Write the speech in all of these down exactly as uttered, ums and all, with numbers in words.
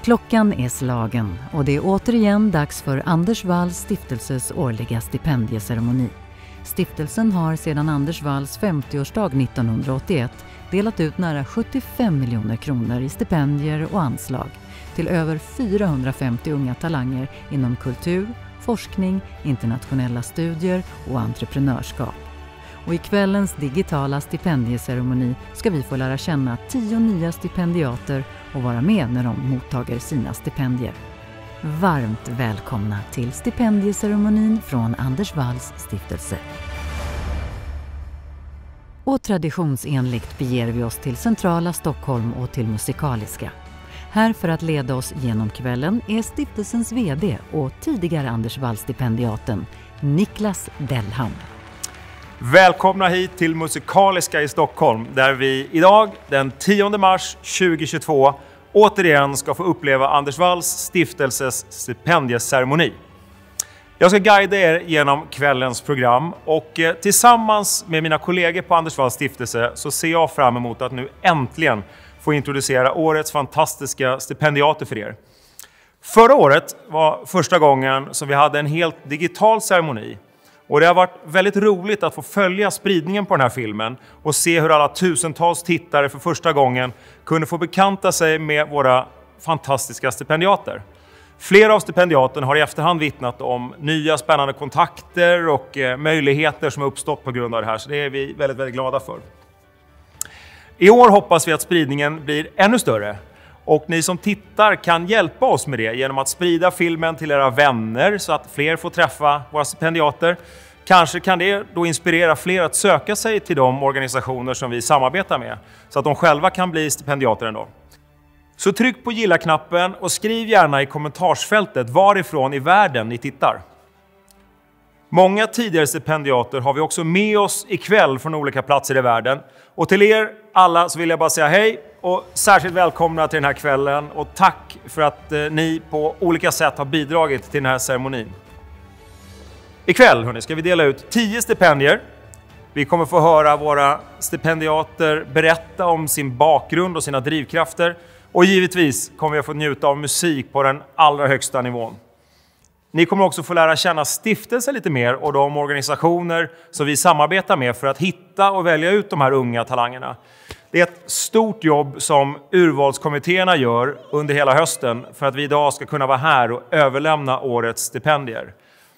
Klockan är slagen och det är återigen dags för Anders Walls stiftelses årliga stipendieceremoni. Stiftelsen har sedan Anders Walls femtioårsdag nittonhundraåttioett delat ut nära sjuttiofem miljoner kronor i stipendier och anslag till över fyrahundrafemtio unga talanger inom kultur, forskning, internationella studier och entreprenörskap. Och i kvällens digitala stipendieceremoni ska vi få lära känna tio nya stipendiater och vara med när de mottager sina stipendier. Varmt välkomna till stipendieceremonin från Anders Walls stiftelse. Och traditionsenligt beger vi oss till centrala Stockholm och till Musikaliska. Här för att leda oss genom kvällen är stiftelsens vd och tidigare Anders Wall-stipendiaten Niklas Dellham. Välkomna hit till Musikaliska i Stockholm där vi idag den tionde mars tjugohundratjugotvå återigen ska få uppleva Anders Walls stiftelses stipendieceremoni. Jag ska guida er genom kvällens program och tillsammans med mina kollegor på Anders Walls stiftelse så ser jag fram emot att nu äntligen få introducera årets fantastiska stipendiater för er. Förra året var första gången som vi hade en helt digital ceremoni. Och det har varit väldigt roligt att få följa spridningen på den här filmen och se hur alla tusentals tittare för första gången kunde få bekanta sig med våra fantastiska stipendiater. Flera av stipendiaterna har i efterhand vittnat om nya spännande kontakter och möjligheter som har uppstått på grund av det här, så det är vi väldigt, väldigt glada för. I år hoppas vi att spridningen blir ännu större. Och ni som tittar kan hjälpa oss med det genom att sprida filmen till era vänner så att fler får träffa våra stipendiater. Kanske kan det då inspirera fler att söka sig till de organisationer som vi samarbetar med så att de själva kan bli stipendiater ändå. Så tryck på gilla-knappen och skriv gärna i kommentarsfältet varifrån i världen ni tittar. Många tidigare stipendiater har vi också med oss ikväll från olika platser i världen. Och till er alla så vill jag bara säga hej och särskilt välkomna till den här kvällen. Och tack för att eh, ni på olika sätt har bidragit till den här ceremonin. Ikväll hörni, ska vi dela ut tio stipendier. Vi kommer få höra våra stipendiater berätta om sin bakgrund och sina drivkrafter. Och givetvis kommer vi att få njuta av musik på den allra högsta nivån. Ni kommer också få lära känna stiftelsen lite mer och de organisationer som vi samarbetar med för att hitta och välja ut de här unga talangerna. Det är ett stort jobb som urvalskommittéerna gör under hela hösten för att vi idag ska kunna vara här och överlämna årets stipendier.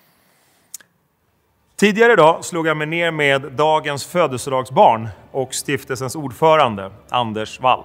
Tidigare idag slog jag mig ner med dagens födelsedagsbarn och stiftelsens ordförande Anders Wall.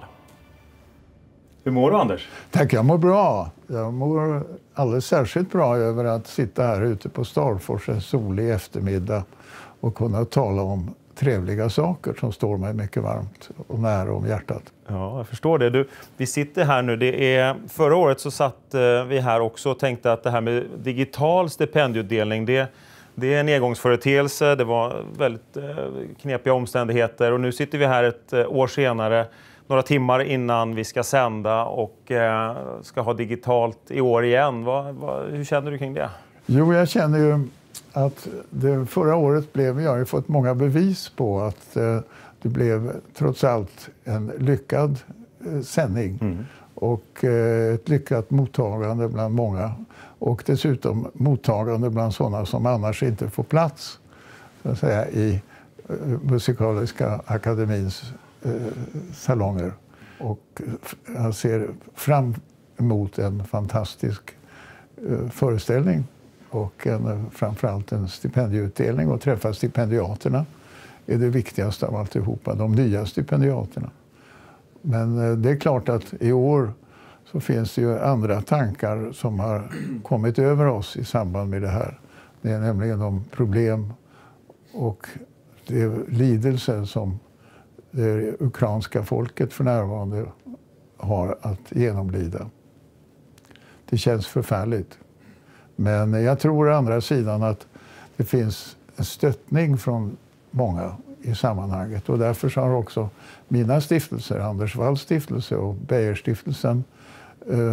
Hur mår du, Anders? Tack, jag mår bra. Jag mår alldeles särskilt bra över att sitta här ute på Starfors en solig eftermiddag och kunna tala om trevliga saker som står mig mycket varmt och nära om hjärtat. Ja, jag förstår det. Du, vi sitter här nu. Det är, förra året så satt eh, vi här också och tänkte att det här med digital stipendieutdelning, det, det är en engångsföreteelse. Det var väldigt eh, knepiga omständigheter och nu sitter vi här ett eh, år senare, några timmar innan vi ska sända och eh, ska ha digitalt i år igen. Vad, vad, hur känner du kring det? Jo, jag känner ju att det förra året blev, jag har ju fått många bevis på att eh, det blev trots allt en lyckad eh, sändning. Mm. Och eh, ett lyckat mottagande bland många. Och dessutom mottagande bland sådana som annars inte får plats så att säga, i eh, Musikaliska akademins salonger. Och jag ser fram emot en fantastisk föreställning och en, framförallt en stipendieutdelning och träffa stipendiaterna är det viktigaste av alltihopa, de nya stipendiaterna. Men det är klart att i år så finns det ju andra tankar som har kommit över oss i samband med det här. Det är nämligen de problem och det lidelse som det ukrainska folket för närvarande har att genomlida. Det känns förfärligt. Men jag tror å andra sidan att det finns en stöttning från många i sammanhanget. Och därför så har också mina stiftelser, Anders Walls stiftelse och Beijerstiftelsen,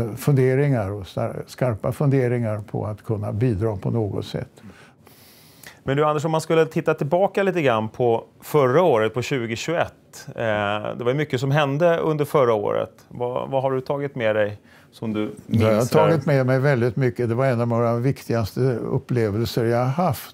funderingar och skarpa funderingar på att kunna bidra på något sätt. Men du Anders, om man skulle titta tillbaka lite grann på förra året, på tjugohundratjugoett. Eh, det var mycket som hände under förra året. Vad, vad har du tagit med dig som du minns? Jag har tagit med mig väldigt mycket. Det var en av våra viktigaste upplevelser jag har haft.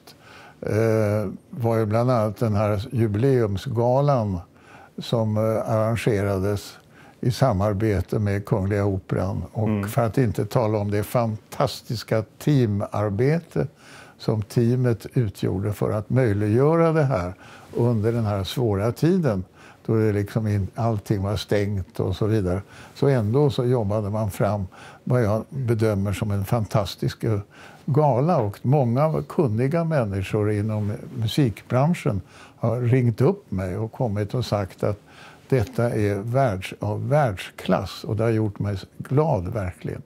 Eh, var ju bland annat den här jubileumsgalan som eh, arrangerades i samarbete med Kungliga Operan. Och mm. för att inte tala om det fantastiska teamarbete som teamet utgjorde för att möjliggöra det här under den här svåra tiden. Då det liksom in, allting var stängt och så vidare. Så ändå så jobbade man fram vad jag bedömer som en fantastisk gala. Och många kunniga människor inom musikbranschen har ringt upp mig och kommit och sagt att detta är världs, av världsklass. Och det har gjort mig glad verkligen.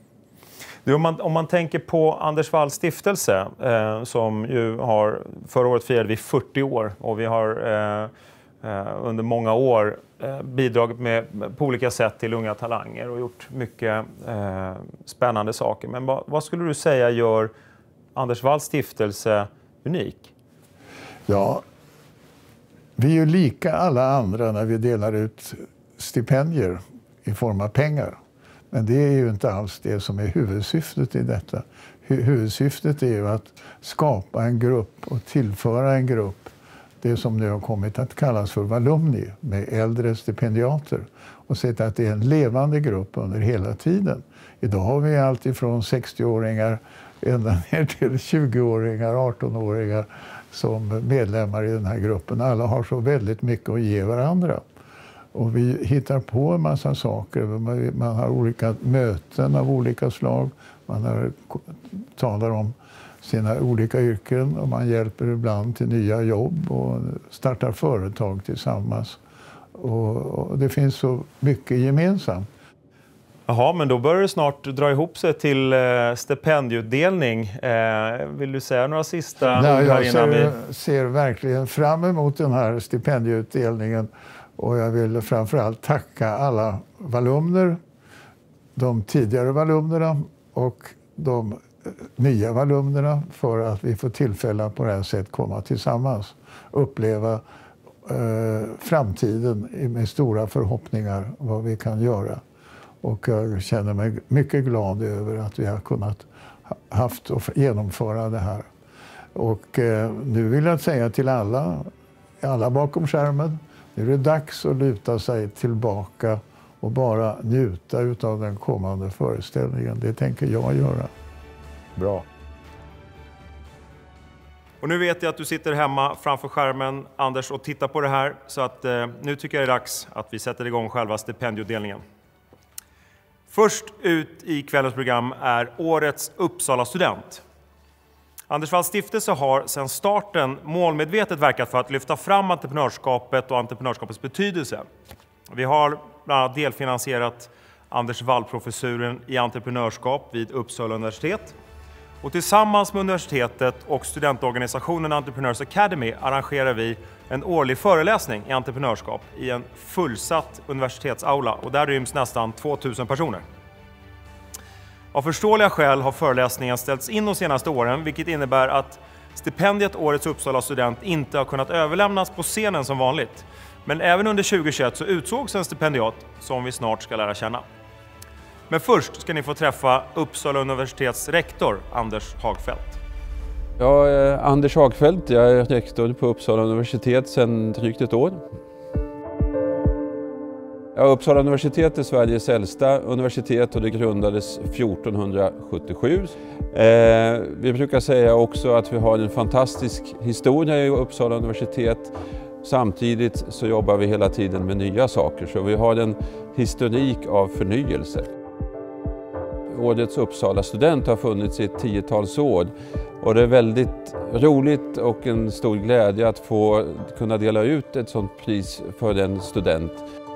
Du, om, man, om man tänker på Anders Walls stiftelse eh, som ju har, förra året firade vi fyrtio år och vi har eh, eh, under många år eh, bidragit med, på olika sätt till unga talanger och gjort mycket eh, spännande saker. Men vad, vad skulle du säga gör Anders Walls stiftelse unik? Ja, vi är ju lika alla andra när vi delar ut stipendier i form av pengar. Men det är ju inte alls det som är huvudsyftet i detta. Huvudsyftet är ju att skapa en grupp och tillföra en grupp det som nu har kommit att kallas för Valumni med äldre stipendiater och se att det är en levande grupp under hela tiden. Idag har vi allt ifrån sextio-åringar ända ner till tjugo-åringar, arton-åringar som medlemmar i den här gruppen. Alla har så väldigt mycket att ge varandra. Och vi hittar på en massa saker. Man har olika möten av olika slag. Man har, talar om sina olika yrken och man hjälper ibland till nya jobb och startar företag tillsammans. Och, och det finns så mycket gemensamt. Jaha, men då börjar det snart dra ihop sig till eh, stipendieutdelning. Eh, vill du säga några sista Nej, ord här jag innan ser, vi... ser verkligen fram emot den här stipendieutdelningen. Och jag vill framförallt tacka alla valumner, de tidigare valumnerna och de nya valumnerna för att vi får tillfälle att på det här sättet komma tillsammans. Uppleva eh, framtiden med stora förhoppningar vad vi kan göra. Och jag känner mig mycket glad över att vi har kunnat haft och genomföra det här. Och eh, nu vill jag säga till alla, alla bakom skärmen, nu är det dags att luta sig tillbaka och bara njuta av den kommande föreställningen. Det tänker jag göra. Bra. Och nu vet jag att du sitter hemma framför skärmen, Anders, och tittar på det här. Så att eh, nu tycker jag det är dags att vi sätter igång själva stipendieutdelningen. Först ut i kvällens program är årets Uppsala student. Anders Walls stiftelse har sedan starten målmedvetet verkat för att lyfta fram entreprenörskapet och entreprenörskapets betydelse. Vi har bland annat delfinansierat Anders Wall-professuren i entreprenörskap vid Uppsala universitet. Och tillsammans med universitetet och studentorganisationen Entrepreneurs Academy arrangerar vi en årlig föreläsning i entreprenörskap i en fullsatt universitetsaula. Och där ryms nästan tvåtusen personer. Av förståeliga skäl har föreläsningen ställts in de senaste åren, vilket innebär att stipendiet Årets Uppsala student inte har kunnat överlämnas på scenen som vanligt. Men även under tjugohundratjugoett så utsågs en stipendiat som vi snart ska lära känna. Men först ska ni få träffa Uppsala universitets rektor Anders Hagfeldt. Jag är Anders Hagfeldt, jag är rektor på Uppsala universitet sedan drygt ett år. Ja, Uppsala universitet är Sveriges äldsta universitet och det grundades fjortonhundrasjuttiosju. Eh, vi brukar säga också att vi har en fantastisk historia i Uppsala universitet. Samtidigt så jobbar vi hela tiden med nya saker, så vi har en historik av förnyelse. Årets Uppsala student har funnits i tiotals år och det är väldigt roligt och en stor glädje att få kunna dela ut ett sådant pris för en student.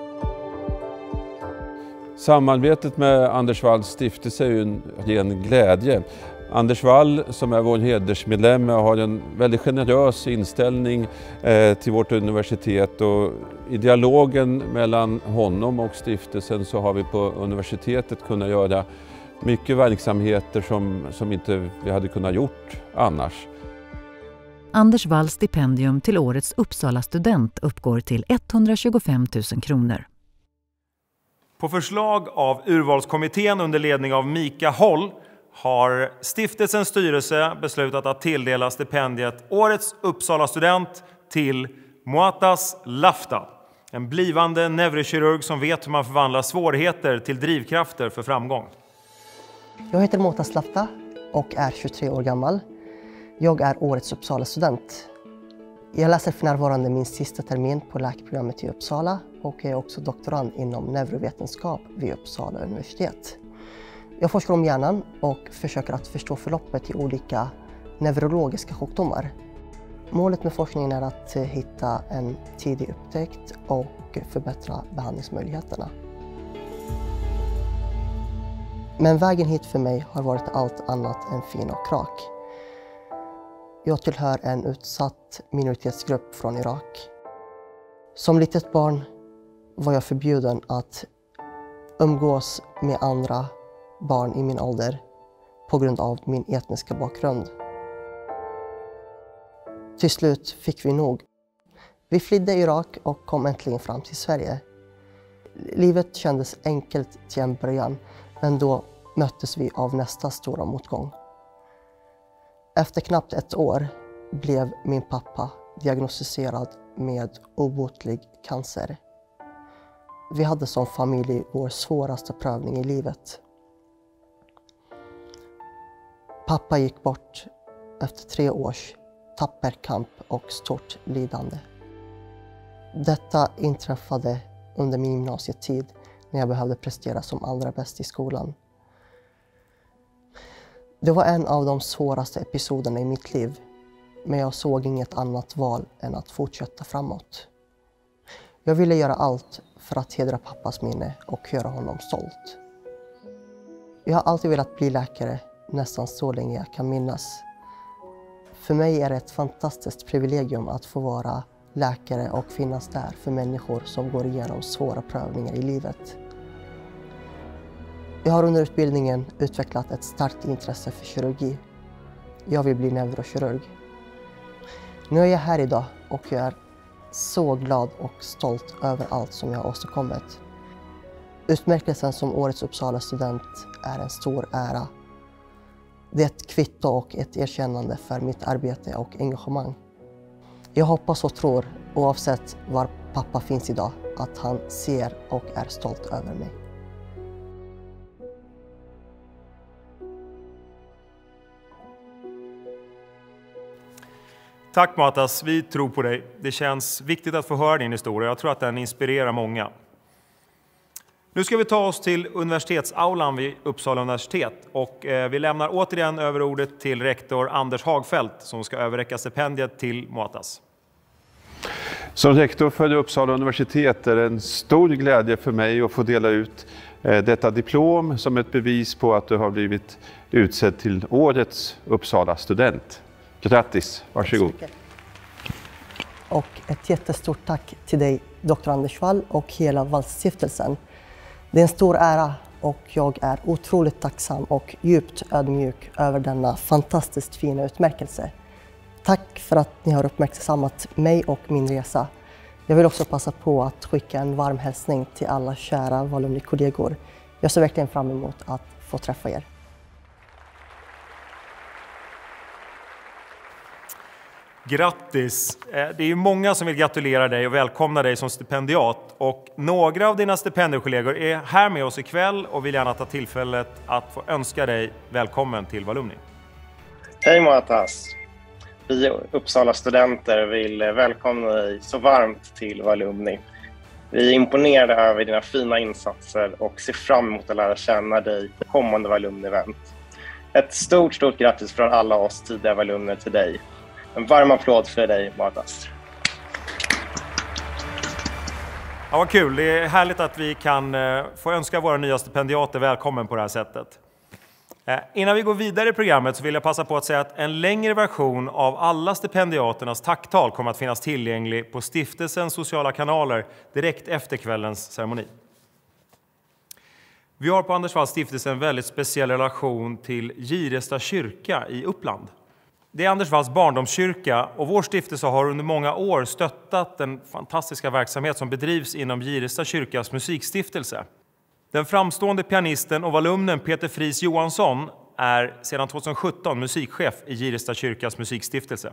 Samarbetet med Anders Walls stiftelse är ju en ren glädje. Anders Wall, som är vår hedersmedlem, har en väldigt generös inställning eh, till vårt universitet, och i dialogen mellan honom och stiftelsen så har vi på universitetet kunnat göra mycket verksamheter som, som inte vi hade kunnat gjort annars. Anders Walls stipendium till årets Uppsala student uppgår till etthundratjugofem tusen kronor. På förslag av urvalskommittén under ledning av Mika Holl har stiftelsens styrelse beslutat att tilldela stipendiet Årets Uppsala student till Muatas Lafta, en blivande neurokirurg som vet hur man förvandlar svårigheter till drivkrafter för framgång. Jag heter Muatas Lafta och är tjugotre år gammal. Jag är Årets Uppsala student. Jag läser för närvarande min sista termin på läkarprogrammet i Uppsala och är också doktorand inom neurovetenskap vid Uppsala universitet. Jag forskar om hjärnan och försöker att förstå förloppet i olika neurologiska sjukdomar. Målet med forskningen är att hitta en tidig upptäckt och förbättra behandlingsmöjligheterna. Men vägen hit för mig har varit allt annat än fin och rak. Jag tillhör en utsatt minoritetsgrupp från Irak. Som litet barn var jag förbjuden att umgås med andra barn i min ålder på grund av min etniska bakgrund. Till slut fick vi nog. Vi flydde Irak och kom äntligen fram till Sverige. Livet kändes enkelt till en början, men då möttes vi av nästa stora motgång. Efter knappt ett år blev min pappa diagnostiserad med obotlig cancer. Vi hade som familj vår svåraste prövning i livet. Pappa gick bort efter tre års tapper kamp och stort lidande. Detta inträffade under min gymnasietid när jag behövde prestera som allra bäst i skolan. Det var en av de svåraste episoderna i mitt liv, men jag såg inget annat val än att fortsätta framåt. Jag ville göra allt för att hedra pappas minne och göra honom stolt. Jag har alltid velat bli läkare, nästan så länge jag kan minnas. För mig är det ett fantastiskt privilegium att få vara läkare och finnas där för människor som går igenom svåra prövningar i livet. Jag har under utbildningen utvecklat ett starkt intresse för kirurgi. Jag vill bli neurokirurg. Nu är jag här idag och jag är så glad och stolt över allt som jag har åstadkommit. Utmärkelsen som Årets Uppsala student är en stor ära. Det är ett kvitto och ett erkännande för mitt arbete och engagemang. Jag hoppas och tror, oavsett var pappa finns idag, att han ser och är stolt över mig. Tack Muatas, vi tror på dig. Det känns viktigt att få höra din historia. Jag tror att den inspirerar många. Nu ska vi ta oss till universitetsaulan vid Uppsala universitet och vi lämnar återigen över ordet till rektor Anders Hagfeldt som ska överräcka stipendiet till Muatas. Som rektor för Uppsala universitet är det en stor glädje för mig att få dela ut detta diplom som ett bevis på att du har blivit utsedd till Årets Uppsala student. Grattis, varsågod. Och ett jättestort tack till dig, doktor Anders Wall och hela Walls-stiftelsen. Det är en stor ära och jag är otroligt tacksam och djupt ödmjuk över denna fantastiskt fina utmärkelse. Tack för att ni har uppmärksammat mig och min resa. Jag vill också passa på att skicka en varm hälsning till alla kära Walumni-kollegor. Jag ser verkligen fram emot att få träffa er. Grattis! Det är ju många som vill gratulera dig och välkomna dig som stipendiat. Och några av dina stipendiekollegor är här med oss ikväll och vill gärna ta tillfället att få önska dig välkommen till Walumni. Hej Muatas! Vi Uppsala studenter vill välkomna dig så varmt till Walumni. Vi är imponerade över dina fina insatser och ser fram emot att lära känna dig på kommande Walumni-event. Ett stort, stort grattis från alla oss tidiga Walumner till dig. En varm applåd för dig, Muatas. Ja, vad kul. Det är härligt att vi kan få önska våra nya stipendiater välkommen på det här sättet. Innan vi går vidare i programmet så vill jag passa på att säga att en längre version av alla stipendiaternas tacktal kommer att finnas tillgänglig på stiftelsens sociala kanaler direkt efter kvällens ceremoni. Vi har på Anders Walls stiftelse en väldigt speciell relation till Giresta kyrka i Uppland. Det är Anders Walls barndomskyrka och vår stiftelse har under många år stöttat den fantastiska verksamhet som bedrivs inom Giresta kyrkas musikstiftelse. Den framstående pianisten och alumnen Peter Fries Johansson är sedan tjugohundrasjutton musikchef i Giresta kyrkas musikstiftelse.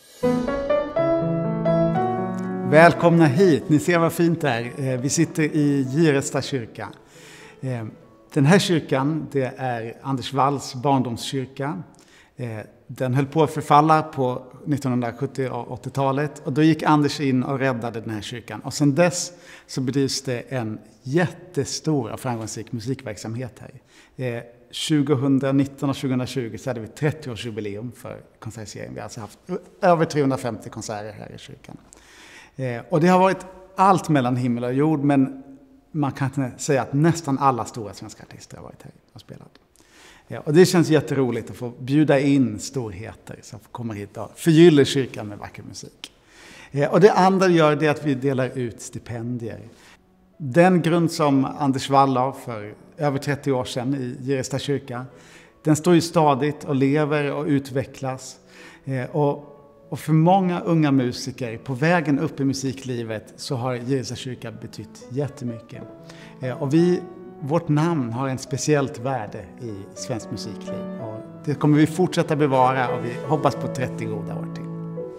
Välkomna hit, ni ser vad fint det är. Vi sitter i Giresta kyrka. Den här kyrkan, det är Anders Walls barndomskyrka. Den höll på att förfalla på nittonhundrasjuttio- och åttiotalet och då gick Anders in och räddade den här kyrkan. Och sedan dess så bedrivs det en jättestor och framgångsrik musikverksamhet här. tjugonitton och tjugohundratjugo så hade vi trettioårsjubileum för konsertserien. Vi har alltså haft över trehundrafemtio konserter här i kyrkan. Och det har varit allt mellan himmel och jord, men man kan säga att nästan alla stora svenska artister har varit här och spelat. Ja, och det känns jätteroligt att få bjuda in storheter som kommer hit och förgyller kyrkan med vacker musik. Ja, och det andra gör det att vi delar ut stipendier. Den grund som Anders Wall la för över trettio år sedan i Giresta kyrka, den står ju stadigt och lever och utvecklas. Ja, och, och för många unga musiker på vägen upp i musiklivet så har Giresta kyrka betytt jättemycket. Ja, och vi Vårt namn har en speciellt värde i svensk musikliv och det kommer vi fortsätta bevara och vi hoppas på trettio goda år till.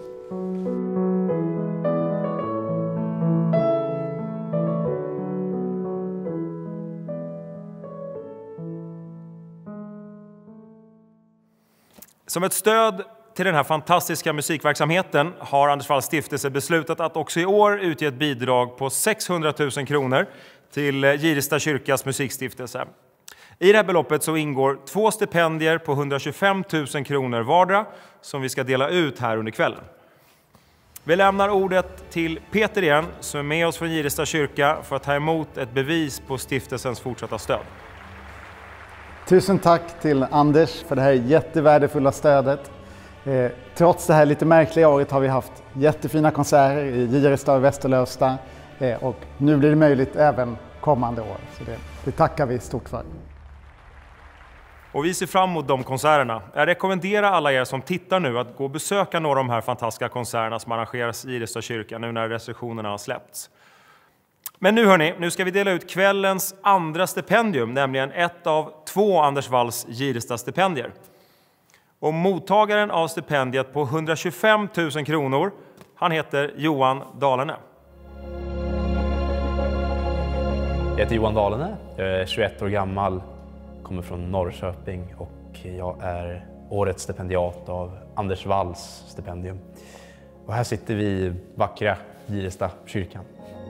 Som ett stöd till den här fantastiska musikverksamheten har Anders Walls stiftelse beslutat att också i år utge ett bidrag på sexhundratusen kronor till Giresta kyrkas musikstiftelse. I det här beloppet så ingår två stipendier på hundratjugofemtusen kronor vardera som vi ska dela ut här under kvällen. Vi lämnar ordet till Peter igen som är med oss från Giresta kyrka för att ta emot ett bevis på stiftelsens fortsatta stöd. Tusen tack till Anders för det här jättevärdefulla stödet. Eh, trots det här lite märkliga året har vi haft jättefina konserter i Giresta och Västerlövsta. Eh, och nu blir det möjligt även kommande år. Så det, det tackar vi stort för. Och vi ser fram emot de konserterna. Jag rekommenderar alla er som tittar nu att gå och besöka några av de här fantastiska konserterna som arrangeras i Giresta kyrka nu när restriktionerna har släppts. Men nu hörni, nu ska vi dela ut kvällens andra stipendium, nämligen ett av två Anders Walls Giresta stipendier. Och mottagaren av stipendiet på hundratjugofemtusen kronor, han heter Johan Dahlene. Jag heter Johan Dahlene, jag är tjugoett år gammal, kommer från Norrköping och jag är årets stipendiat av Anders Walls stipendium. Och här sitter vi i vackra Giresta kyrkan.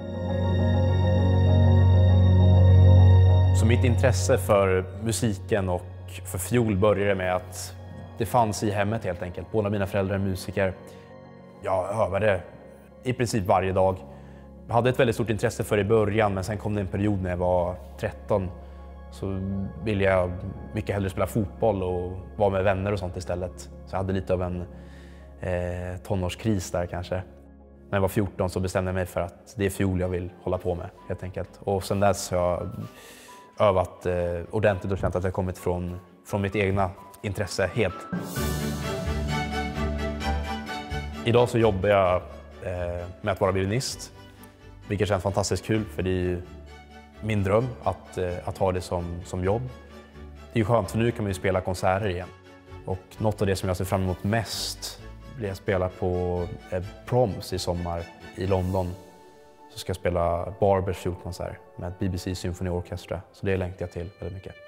Så mitt intresse för musiken och för fiol började med att det fanns i hemmet helt enkelt. Båda mina föräldrar är musiker. Jag övade i princip varje dag. Jag hade ett väldigt stort intresse för det i början, men sen kom det en period när jag var tretton. Så ville jag mycket hellre spela fotboll och vara med vänner och sånt istället. Så jag hade lite av en eh, tonårskris där kanske. När jag var fjorton så bestämde jag mig för att det är fiol jag vill hålla på med helt enkelt. Och sen dess har jag övat eh, ordentligt och känt att jag kommit från, från mitt egna intresse helt. Idag så jobbar jag eh, med att vara violinist. Vilket känns fantastiskt kul för det är ju min dröm att, eh, att ha det som, som jobb. Det är ju skönt för nu kan man ju spela konserter igen. Och något av det som jag ser fram emot mest blir att spela på eh, Proms i sommar i London. Så ska jag spela Barbers fiolkonsert med B B C Symphony Orchestra. Så det längtar jag till väldigt mycket.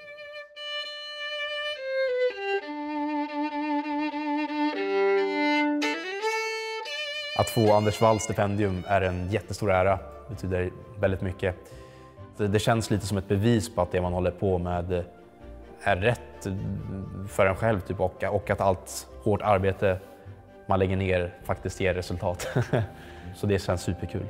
Att få Anders Walls stipendium är en jättestor ära. Det betyder väldigt mycket. Det känns lite som ett bevis på att det man håller på med är rätt för en själv typ, och, och att allt hårt arbete man lägger ner faktiskt ger resultat. Så det känns superkul.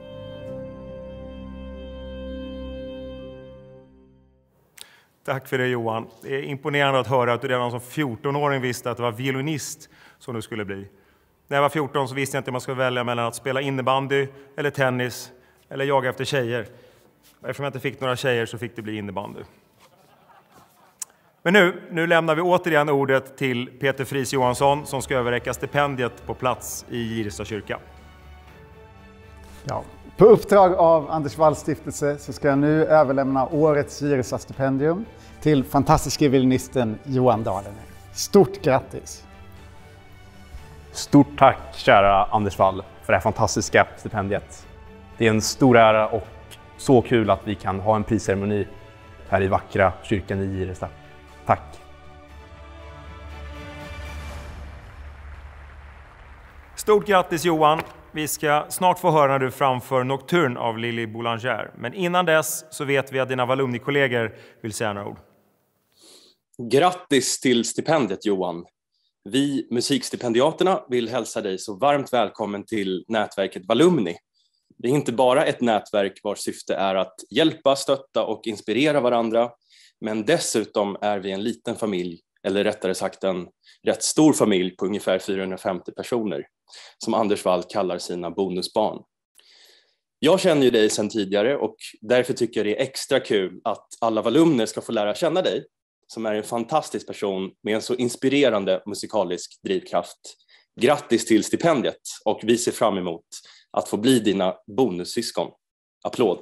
Tack för det Johan. Det är imponerande att höra att du redan som fjorton-åring visste att det var violinist som du skulle bli. När jag var fjorton så visste jag inte om man skulle välja mellan att spela innebandy eller tennis eller jaga efter tjejer. Eftersom jag inte fick några tjejer så fick det bli innebandy. Men nu, nu lämnar vi återigen ordet till Peter Friis Johansson som ska överräcka stipendiet på plats i Giresta kyrka. Ja. På uppdrag av Anders Walls stiftelse så ska jag nu överlämna årets Giresta-stipendium till fantastiska violinisten Johan Dahlner. Stort grattis! Stort tack kära Anders Wall för det här fantastiska stipendiet. Det är en stor ära och så kul att vi kan ha en prisceremoni här i vackra kyrkan i Giresta. Tack! Stort grattis Johan! Vi ska snart få höra när du framför Nocturne av Lili Boulanger. Men innan dess så vet vi att dina Wallonie-kollegor vill säga några ord. Grattis till stipendiet Johan! Vi musikstipendiaterna vill hälsa dig så varmt välkommen till nätverket Wallonie. Det är inte bara ett nätverk vars syfte är att hjälpa, stötta och inspirera varandra, men dessutom är vi en liten familj, eller rättare sagt en rätt stor familj på ungefär fyrahundrafemtio personer, som Anders Wall kallar sina bonusbarn. Jag känner ju dig sedan tidigare och därför tycker jag det är extra kul att alla Walloner ska få lära känna dig, som är en fantastisk person med en så inspirerande musikalisk drivkraft. Grattis till stipendiet och vi ser fram emot att få bli dina bonussyskon. Applåd!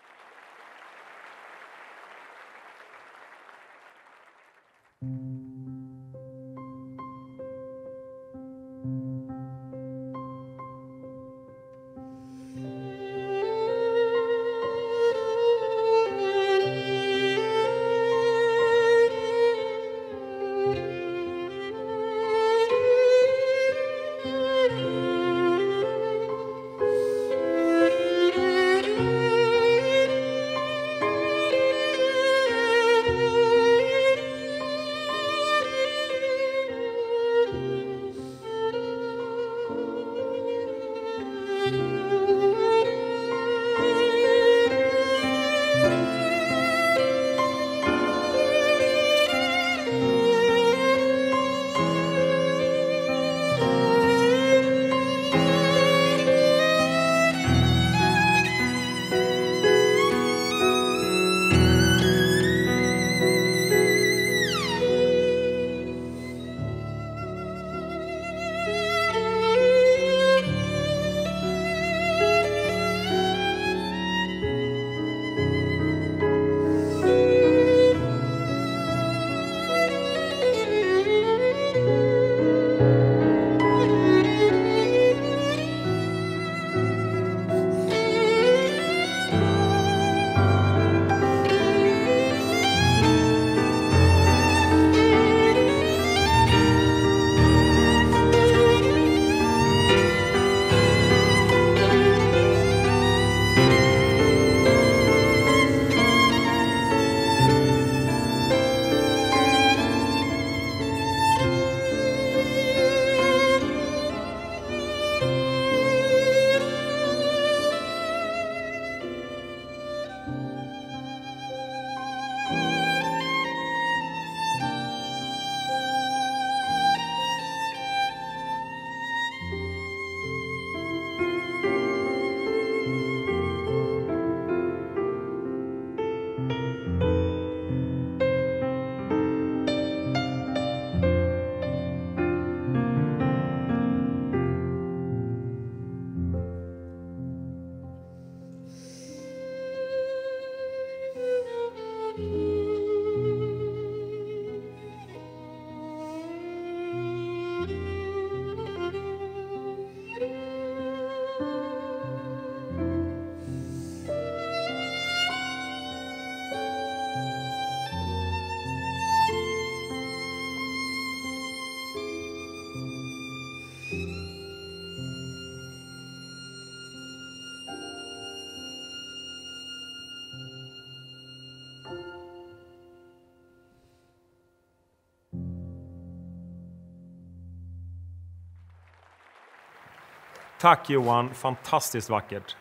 Tack Johan, fantastiskt vackert.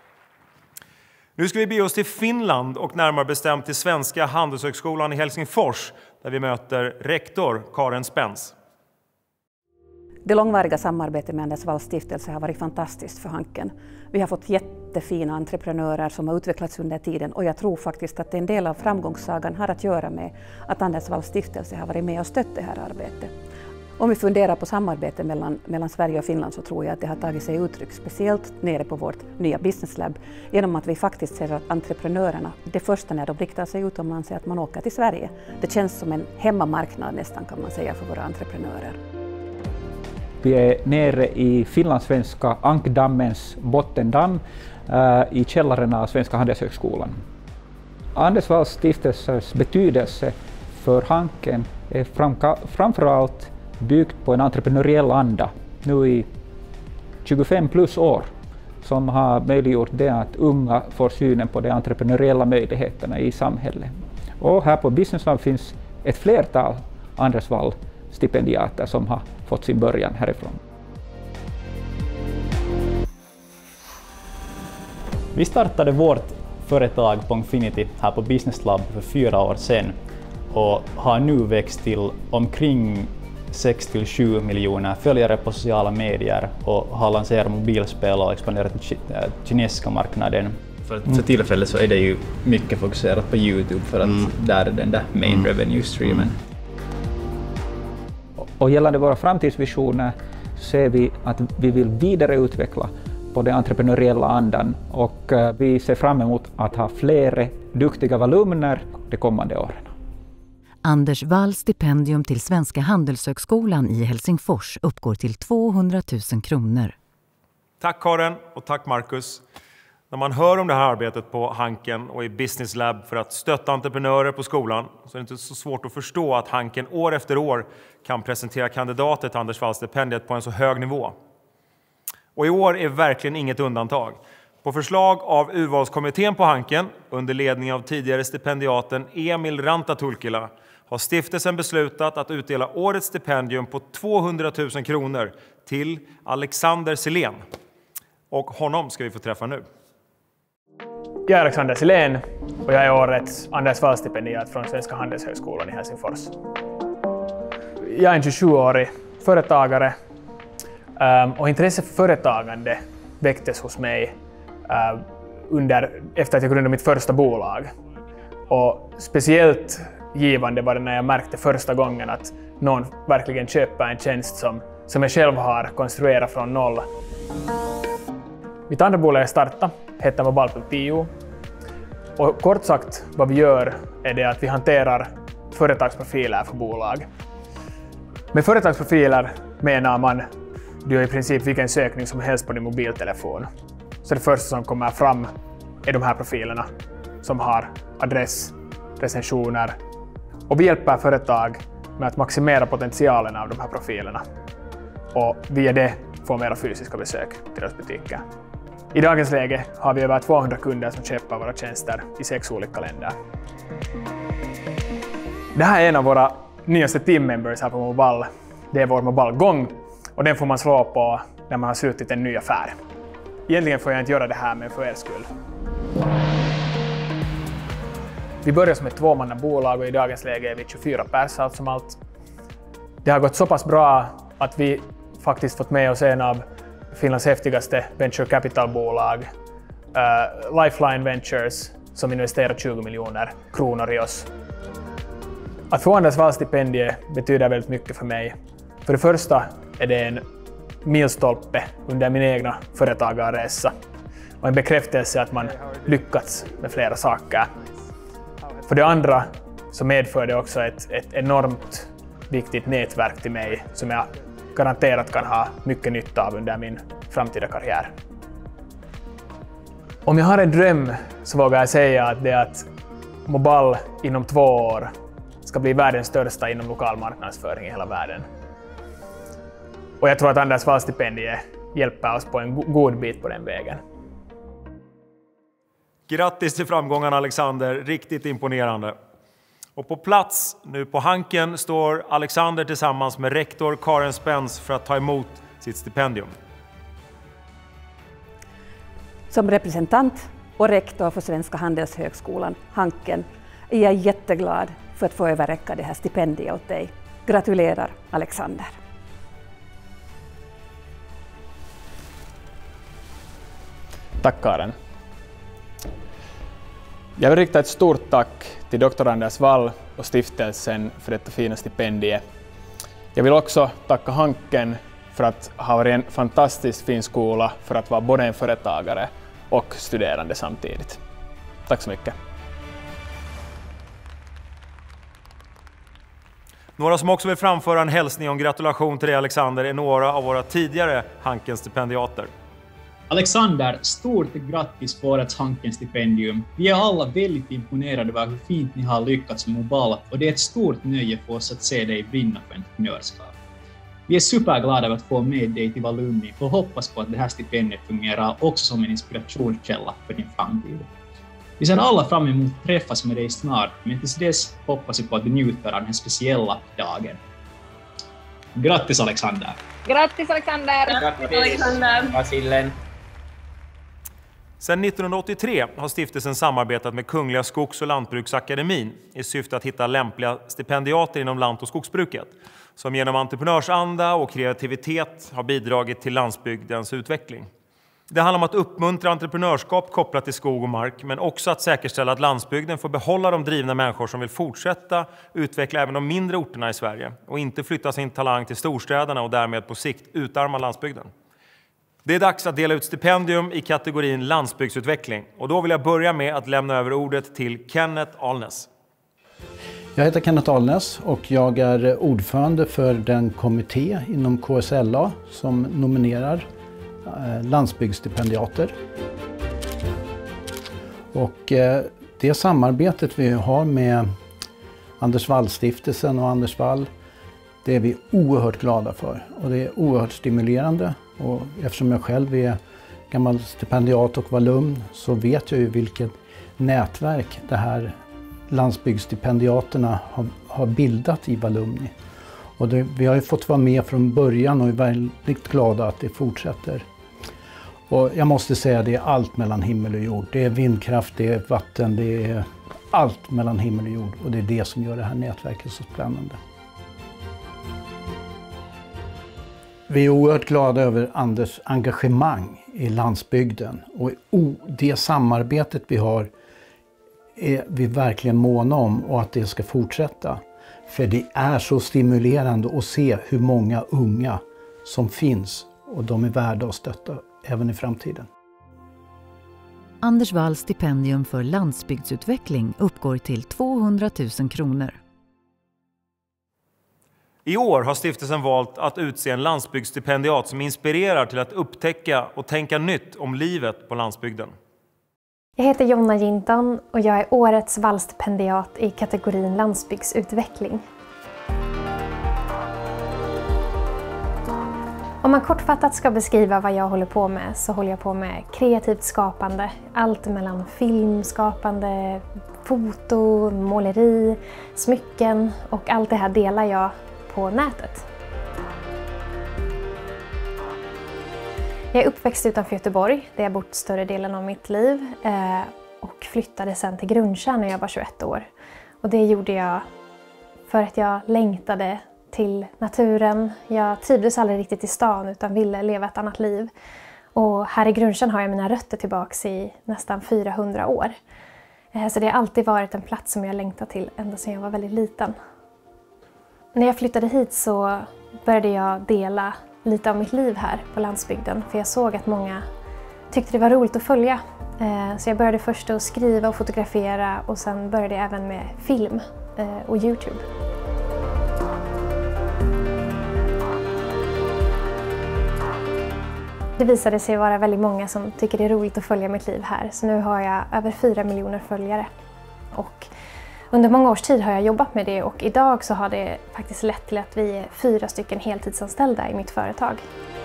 Nu ska vi be oss till Finland och närmare bestämt till Svenska handelshögskolan i Helsingfors där vi möter rektor Karen Spens. Det långvariga samarbetet med Anders Walls stiftelse har varit fantastiskt för Hanken. Vi har fått jättefina entreprenörer som har utvecklats under tiden och jag tror faktiskt att en del av framgångssagan har att göra med att Anders Walls stiftelse har varit med och stött det här arbetet. Om vi funderar på samarbete mellan, mellan Sverige och Finland så tror jag att det har tagit sig uttryck speciellt nere på vårt nya Business Lab genom att vi faktiskt ser att entreprenörerna, det första när de riktar sig utomlands är att man åker till Sverige. Det känns som en hemmamarknad nästan kan man säga för våra entreprenörer. Vi är nere i finlandssvenska Ankdammens bottendamm äh, i källaren av Svenska handelshögskolan. Anders Walls stiftelses betydelse för Hanken är framka, framförallt byggt på en entreprenöriell anda nu i tjugofem plus år som har möjliggjort det att unga får synen på de entreprenöriella möjligheterna i samhället. Och här på Business Lab finns ett flertal Anders Wall stipendiater som har fått sin början härifrån. Vi startade vårt företag Pongfinity här på Business Lab för fyra år sedan och har nu växt till omkring sex till sju miljoner följare på sociala medier och har lanserat mobilspel och expanderat till kinesiska marknaden. För, för tillfället så är det ju mycket fokuserat på YouTube för att mm. där är den där main mm. revenue streamen. Mm. Och gällande våra framtidsvisioner ser vi att vi vill vidareutveckla på den entreprenöriella andan och vi ser fram emot att ha fler duktiga alumner de kommande åren. Anders Walls stipendium till Svenska handelshögskolan i Helsingfors uppgår till tvåhundratusen kronor. Tack Karin och tack Marcus. När man hör om det här arbetet på Hanken och i Business Lab för att stötta entreprenörer på skolan så är det inte så svårt att förstå att Hanken år efter år kan presentera kandidater till Anders Walls stipendiet på en så hög nivå. Och i år är verkligen inget undantag. På förslag av urvalskommittén på Hanken under ledning av tidigare stipendiaten Emil Rantatulkila har stiftelsen beslutat att utdela årets stipendium på tvåhundratusen kronor till Alexander Silén. Och honom ska vi få träffa nu. Jag är Alexander Silén och jag är årets Anders Walls stipendiat från Svenska handelshögskolan i Helsingfors. Jag är en tjugosjuårig företagare och intresse för företagande väcktes hos mig under, efter att jag grundade mitt första bolag. Och speciellt givande var det när jag märkte första gången att någon verkligen köper en tjänst som, som jag själv har konstruerat från noll. Mitt andra bolag jag startade heter Mobile punkt tio. Och kort sagt vad vi gör är det att vi hanterar företagsprofiler för bolag. Med företagsprofiler menar man du gör i princip vilken sökning som helst på din mobiltelefon. Så det första som kommer fram är de här profilerna som har adress, recensioner. Och vi hjälper företag med att maximera potentialen av de här profilerna. Och via det får mera fysiska besök till deras butiker. I dagens läge har vi över tvåhundra kunder som köper våra tjänster i sex olika länder. Det här är en av våra nyaste team members här på Mobile. Det är vår Mobile-gång och den får man slå på när man har slutit en ny affär. Egentligen får jag inte göra det här men för er skull. Vi börjar som ett tvåmannabolag och i dagens läge är vi tjugofyra pers allt som allt. Det har gått så pass bra att vi faktiskt fått med oss en av Finlands häftigaste venture capital-bolag, uh, Lifeline Ventures, som investerar tjugo miljoner kronor i oss. Att få Anders Walls stipendiet betyder väldigt mycket för mig. För det första är det en milstolpe under min egna företagarresa och en bekräftelse att man lyckats med flera saker. För det andra så medför det också ett, ett enormt viktigt nätverk till mig som jag garanterat kan ha mycket nytta av under min framtida karriär. Om jag har en dröm så vågar jag säga att det är att Mobile inom två år ska bli världens största inom lokal marknadsföring i hela världen. Och jag tror att Anders Walls stipendiet hjälper oss på en god bit på den vägen. Grattis till framgången Alexander, riktigt imponerande. Och på plats nu på Hanken står Alexander tillsammans med rektor Karin Spens för att ta emot sitt stipendium. Som representant och rektor för Svenska handelshögskolan Hanken är jag jätteglad för att få överräcka det här stipendiet åt dig. Gratulerar Alexander! Tack Karen. Jag vill rikta ett stort tack till doktor Anders Wall och stiftelsen för detta fina stipendie. Jag vill också tacka Hanken för att ha varit en fantastiskt fin skola för att vara både en företagare och studerande samtidigt. Tack så mycket. Några som också vill framföra en hälsning och gratulation till dig Alexander är några av våra tidigare Hanken-stipendiater. Alexander, stort grattis för årets Hanken-stipendium. Vi är alla väldigt imponerade över hur fint ni har lyckats med Mobala och det är ett stort nöje för oss att se dig brinna för entreprenörskap. Vi är superglada över att få med dig till Valumni och hoppas på att det här stipendiet fungerar också som en inspirationskälla för din framtid. Vi ser alla fram emot att träffas med dig snart, men tills dess hoppas vi på att du njuter av den här speciella dagen. Grattis Alexander! Grattis Alexander! Grattis Alexander! Vasillen! Sedan nittonhundraåttiotre har stiftelsen samarbetat med Kungliga Skogs- och Lantbruksakademin i syfte att hitta lämpliga stipendiater inom lant- och skogsbruket som genom entreprenörsanda och kreativitet har bidragit till landsbygdens utveckling. Det handlar om att uppmuntra entreprenörskap kopplat till skog och mark, men också att säkerställa att landsbygden får behålla de drivna människor som vill fortsätta utveckla även de mindre orterna i Sverige och inte flytta sin talang till storstäderna och därmed på sikt utarma landsbygden. Det är dags att dela ut stipendium i kategorin landsbygdsutveckling och då vill jag börja med att lämna över ordet till Kenneth Alnes. Jag heter Kenneth Alnes och jag är ordförande för den kommitté inom K S L A som nominerar landsbygdsstipendiater. Och det samarbetet vi har med Anders Wall-stiftelsen och Anders Wall, det är vi oerhört glada för. Och det är oerhört stimulerande. Och eftersom jag själv är gammal stipendiat och valumn så vet jag ju vilket nätverk det här landsbygdsstipendiaterna har, har bildat i Valumni. Och det, vi har ju fått vara med från början och är väldigt glada att det fortsätter. Och jag måste säga det är allt mellan himmel och jord. Det är vindkraft, det är vatten, det är allt mellan himmel och jord. Och det är det som gör det här nätverket så spännande. Vi är oerhört glada över Anders engagemang i landsbygden. Och det samarbetet vi har är vi verkligen måna om och att det ska fortsätta. För det är så stimulerande att se hur många unga som finns och de är värda att stötta även i framtiden. Anders Walls stipendium för landsbygdsutveckling uppgår till tvåhundratusen kronor. I år har stiftelsen valt att utse en landsbygdsstipendiat som inspirerar till att upptäcka och tänka nytt om livet på landsbygden. Jag heter Jonna Ginton och jag är årets Wall-stipendiat i kategorin landsbygdsutveckling. Om man kortfattat ska beskriva vad jag håller på med så håller jag på med kreativt skapande. Allt mellan filmskapande, foto, måleri, smycken och allt det här delar jag på nätet. Jag är uppväxt utanför Göteborg där jag bott större delen av mitt liv eh, och flyttade sen till Grundkärr när jag var tjugoett år. Och det gjorde jag för att jag längtade till naturen. Jag trivdes aldrig riktigt i stan utan ville leva ett annat liv. Och här i Grundkärr har jag mina rötter tillbaks i nästan fyrahundra år. Eh, så det har alltid varit en plats som jag längtat till ända sedan jag var väldigt liten. När jag flyttade hit så började jag dela lite av mitt liv här på landsbygden. För jag såg att många tyckte det var roligt att följa. Så jag började först att skriva och fotografera och sen började jag även med film och YouTube. Det visade sig vara väldigt många som tycker det är roligt att följa mitt liv här. Så nu har jag över fyra miljoner följare. Och under många års tid har jag jobbat med det och idag så har det faktiskt lett till att vi är fyra stycken heltidsanställda i mitt företag.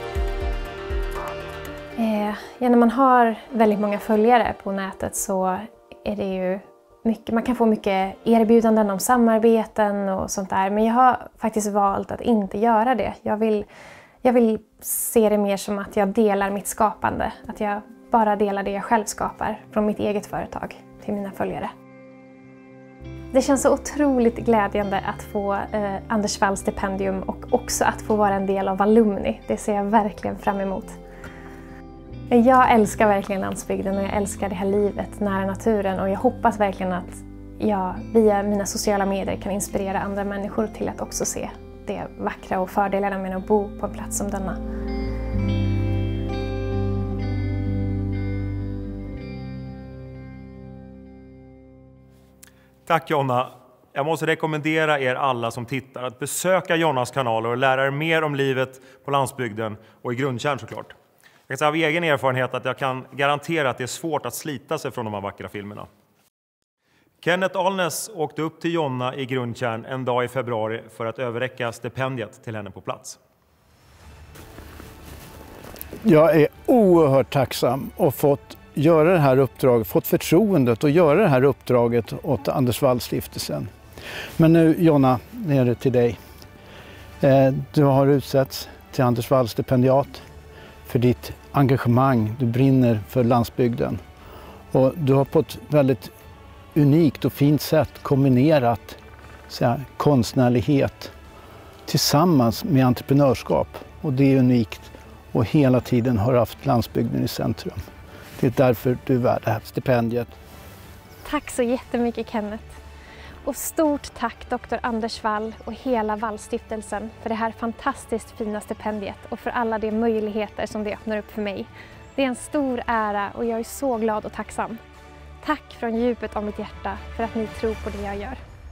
Eh, ja, när man har väldigt många följare på nätet så är det ju mycket, man kan få mycket erbjudanden om samarbeten och sånt där. Men jag har faktiskt valt att inte göra det. Jag vill, jag vill se det mer som att jag delar mitt skapande. Att jag bara delar det jag själv skapar från mitt eget företag till mina följare. Det känns så otroligt glädjande att få eh, Anders Walls stipendium och också att få vara en del av Valumni. Det ser jag verkligen fram emot. Jag älskar verkligen landsbygden och jag älskar det här livet nära naturen och jag hoppas verkligen att jag via mina sociala medier kan inspirera andra människor till att också se det vackra och fördelarna med att bo på en plats som denna. Tack Jonna. Jag måste rekommendera er alla som tittar att besöka Jonnas kanaler och lära er mer om livet på landsbygden och i Grundtjärn såklart. Jag kan säga av egen erfarenhet att jag kan garantera att det är svårt att slita sig från de här vackra filmerna. Kenneth Alnes åkte upp till Jonna i Grundtjärn en dag i februari för att överräcka stipendiet till henne på plats. Jag är oerhört tacksam och fått göra det här uppdraget, fått förtroendet att göra det här uppdraget åt Anders Wall-stiftelsen. Men nu Jonna, ner det till dig. Du har utsetts till Anders Wall-stipendiat för ditt engagemang. Du brinner för landsbygden och du har på ett väldigt unikt och fint sätt kombinerat så här, konstnärlighet tillsammans med entreprenörskap. Och det är unikt och hela tiden har haft landsbygden i centrum. Det är därför du är värd det här stipendiet. Tack så jättemycket Kenneth. Och stort tack doktor Anders Wall och hela Wall-stiftelsen för det här fantastiskt fina stipendiet och för alla de möjligheter som det öppnar upp för mig. Det är en stor ära och jag är så glad och tacksam. Tack från djupet av mitt hjärta för att ni tror på det jag gör.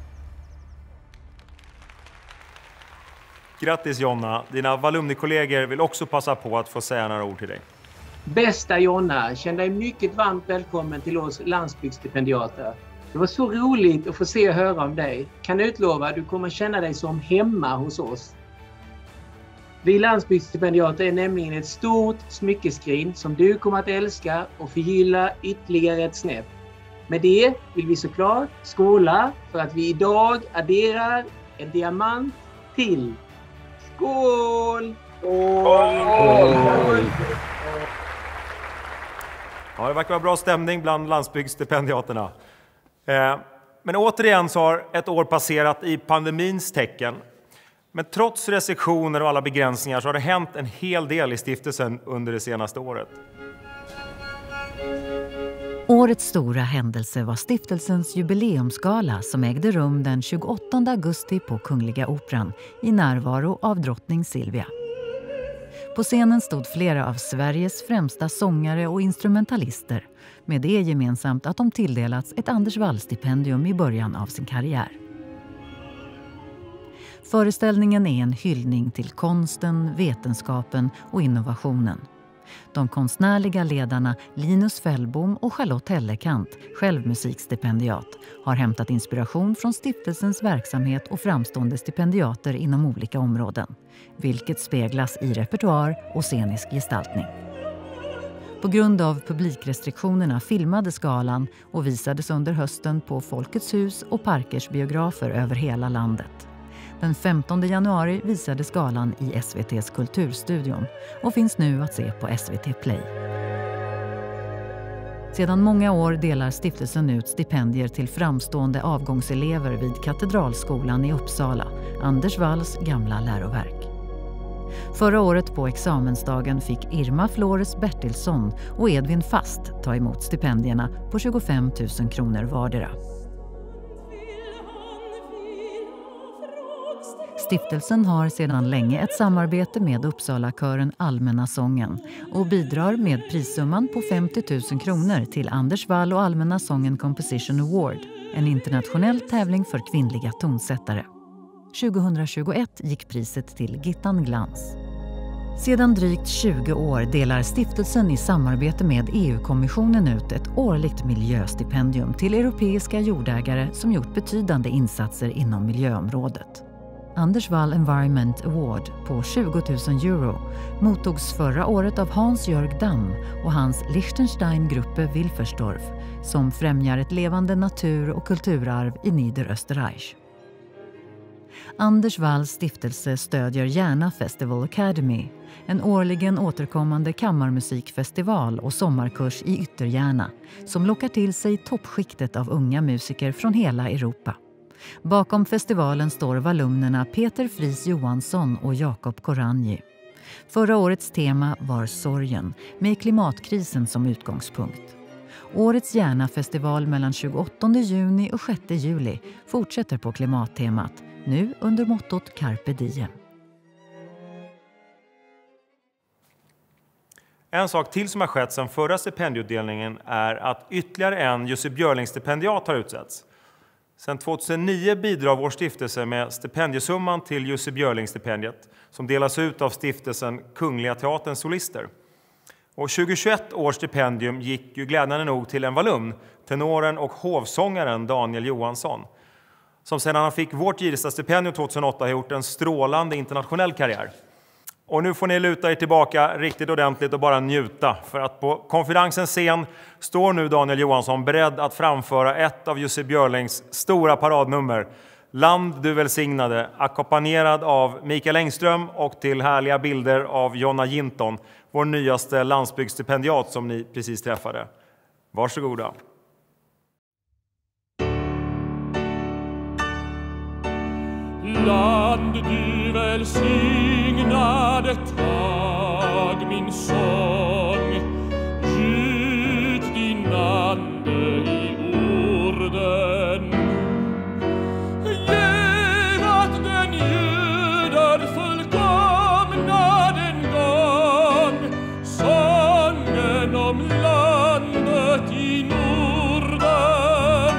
Grattis Jonna. Dina Wallumni-kollegor vill också passa på att få säga några ord till dig. Bästa Jonna, känn dig mycket varmt välkommen till oss landsbygdsstipendiater. Det var så roligt att få se och höra om dig. Kan utlova att du kommer känna dig som hemma hos oss. Vi landsbygdsstipendiater är nämligen ett stort smyckeskrin som du kommer att älska och förgylla ytterligare ett snäpp. Med det vill vi såklart skåla för att vi idag adderar en diamant till. Skål! Skål! Skål! Ja, det verkar vara bra stämning bland landsbygdsstipendiaterna. Eh, men återigen så har ett år passerat i pandemins tecken. Men trots restriktioner och alla begränsningar så har det hänt en hel del i stiftelsen under det senaste året. Årets stora händelse var stiftelsens jubileumsgala som ägde rum den tjugoåttonde augusti på Kungliga Operan i närvaro av drottning Silvia. På scenen stod flera av Sveriges främsta sångare och instrumentalister med det gemensamt att de tilldelats ett Anders Wall-stipendium i början av sin karriär. Föreställningen är en hyllning till konsten, vetenskapen och innovationen. De konstnärliga ledarna Linus Fällbom och Charlotte Hellekant, själv musikstipendiat, har hämtat inspiration från stiftelsens verksamhet och framstående stipendiater inom olika områden, vilket speglas i repertoar och scenisk gestaltning. På grund av publikrestriktionerna filmades galan och visades under hösten på Folkets hus och Parkers biografer över hela landet. Den femtonde januari visades galan i S V T:s Kulturstudion och finns nu att se på S V T Play. Sedan många år delar stiftelsen ut stipendier till framstående avgångselever vid Katedralskolan i Uppsala, Anders Walls gamla läroverk. Förra året på examensdagen fick Irma Flores Bertilsson och Edvin Fast ta emot stipendierna på tjugofem tusen kronor vardera. Stiftelsen har sedan länge ett samarbete med Uppsala-kören Allmänna sången och bidrar med prissumman på femtio tusen kronor till Anders Wall och Allmänna sången Composition Award, en internationell tävling för kvinnliga tonsättare. tjugohundratjugoett gick priset till Gittan Glans. Sedan drygt tjugo år delar stiftelsen i samarbete med E U-kommissionen ut ett årligt miljöstipendium till europeiska jordägare som gjort betydande insatser inom miljöområdet. Anders Wall Environment Award på tjugo tusen euro mottogs förra året av Hans-Jörg Damm och hans Liechtenstein-gruppe Wilfersdorf som främjar ett levande natur- och kulturarv i Niederösterreich. Anders Walls stiftelse stödjer Järna Festival Academy, en årligen återkommande kammarmusikfestival och sommarkurs i Ytterjärna som lockar till sig toppskiktet av unga musiker från hela Europa. Bakom festivalen står Wallumnerna Peter Fries Johansson och Jakob Koranji. Förra årets tema var sorgen, med klimatkrisen som utgångspunkt. Årets Järna-festival mellan tjugoåttonde juni och sjätte juli fortsätter på klimattemat, nu under mottot Carpe Diem. En sak till som har skett sedan förra stipendieutdelningen är att ytterligare en Jussi Björling-stipendiat har utsetts. Sedan tjugohundranio bidrar vår stiftelse med stipendiesumman till Jussi Björling-stipendiet som delas ut av stiftelsen Kungliga Teaterns solister. Och tjugohundratjugoett års stipendium gick ju glädjande nog till en valumn, tenoren och hovsångaren Daniel Johansson, som sedan han fick vårt Girestad-stipendium tjugohundraåtta har gjort en strålande internationell karriär. Och nu får ni luta er tillbaka riktigt ordentligt och bara njuta. För att på konferensens scen står nu Daniel Johansson beredd att framföra ett av Jussi Björlings stora paradnummer. Land du välsignade, ackompanjerad av Mikael Engström och till härliga bilder av Jonna Ginton, vår nyaste landsbygdsstipendiat som ni precis träffade. Varsågoda. Land du välsignade, tag min sång, gjut din ande i orden. Giv att den ljuder fullkomna den gång, sången om landet i Norden.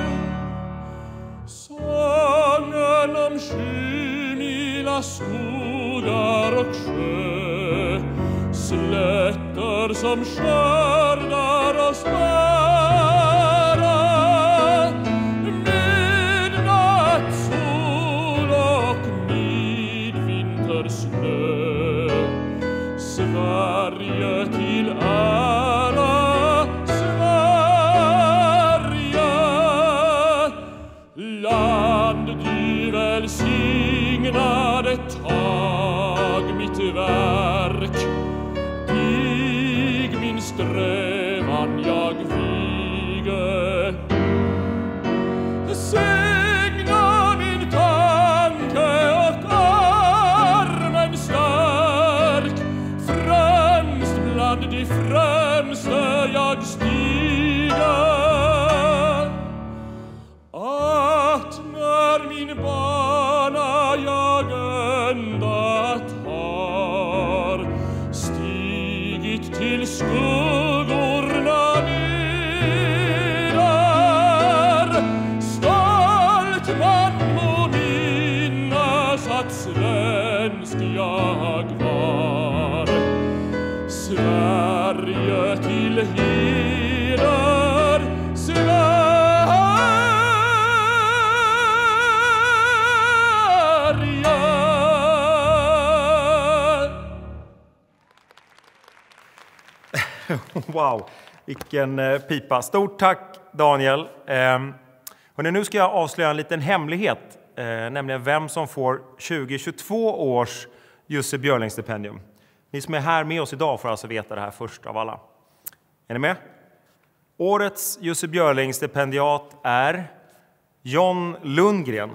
Sången om sjumila skogar och sjö, slätter som skördar oss bära, midnattssol och midvintersnö. Sverige till ära, Sverige, land du välsignade, tag mitt verk, dig min strävan jag vige. Signa min tanke och armen stark, främst bland de främste jag stiger. Att när min bana jag ändat har, stigit till skuggorna neder, stolt man må minnas att svensk jag var. Sverige till heder, Sverige. Wow, vilken eh, pipa. Stort tack Daniel. Eh, hörrni, nu ska jag avslöja en liten hemlighet, eh, nämligen vem som får tjugohundratjugotvå års Jussi Björling-stipendium. Ni som är här med oss idag får alltså veta det här först av alla. Är ni med? Årets Jussi Björling-stipendiat är John Lundgren.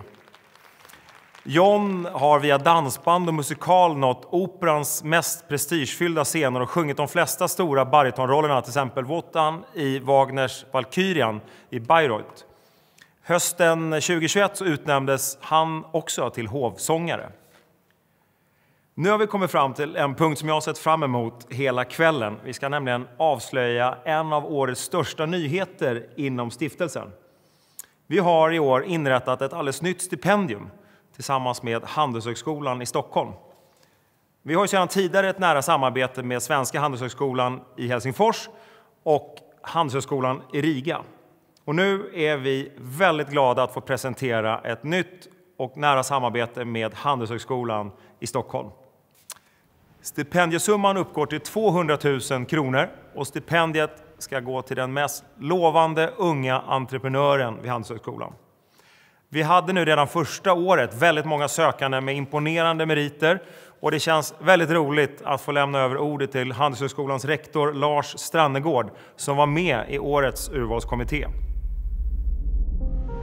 John har via dansband och musikal nått operans mest prestigefyllda scener och sjungit de flesta stora baritonrollerna, till exempel Wotan i Wagners Valkyrian i Bayreuth. Hösten tjugohundratjugoett så utnämndes han också till hovsångare. Nu har vi kommit fram till en punkt som jag har sett fram emot hela kvällen. Vi ska nämligen avslöja en av årets största nyheter inom stiftelsen. Vi har i år inrättat ett alldeles nytt stipendium tillsammans med Handelshögskolan i Stockholm. Vi har sedan tidigare ett nära samarbete med Svenska Handelshögskolan i Helsingfors och Handelshögskolan i Riga. Och nu är vi väldigt glada att få presentera ett nytt och nära samarbete med Handelshögskolan i Stockholm. Stipendiesumman uppgår till tvåhundratusen kronor och stipendiet ska gå till den mest lovande unga entreprenören vid Handelshögskolan. Vi hade nu redan första året väldigt många sökande med imponerande meriter och det känns väldigt roligt att få lämna över ordet till Handelshögskolans rektor Lars Strannegård som var med i årets urvalskommitté.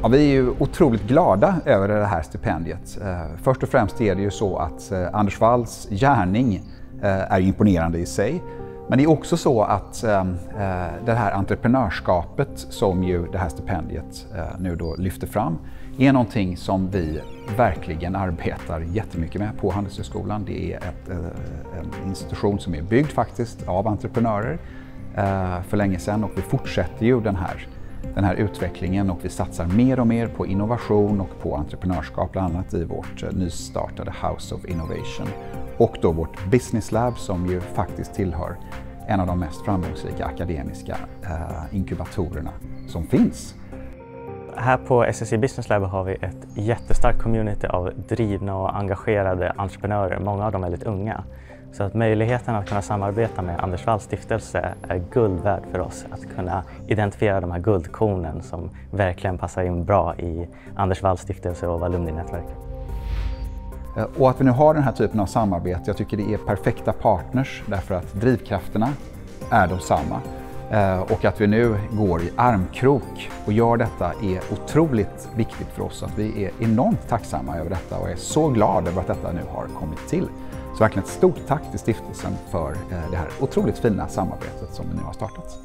Ja, vi är ju otroligt glada över det här stipendiet. Först och främst är det ju så att Anders Walls gärning är imponerande i sig. Men det är också så att det här entreprenörskapet som ju det här stipendiet nu då lyfter fram är någonting som vi verkligen arbetar jättemycket med på Handelshögskolan. Det är ett, en institution som är byggd faktiskt av entreprenörer för länge sedan, och vi fortsätter ju den här den här utvecklingen, och vi satsar mer och mer på innovation och på entreprenörskap, bland annat i vårt nystartade House of Innovation och då vårt Business Lab som ju faktiskt tillhör en av de mest framgångsrika akademiska eh, inkubatorerna som finns. Här på S S I Business Lab har vi ett jättestarkt community av drivna och engagerade entreprenörer, många av dem är väldigt unga. Så att möjligheten att kunna samarbeta med Anders Walls stiftelse är guld värd för oss, att kunna identifiera de här guldkornen som verkligen passar in bra i Anders Walls stiftelse och Valumni-nätverket. Och att vi nu har den här typen av samarbete, jag tycker det är perfekta partners därför att drivkrafterna är de samma. Och att vi nu går i armkrok och gör detta är otroligt viktigt för oss. Att vi är enormt tacksamma över detta och är så glada över att detta nu har kommit till. Så verkligen ett stort tack till stiftelsen för det här otroligt fina samarbetet som vi nu har startat.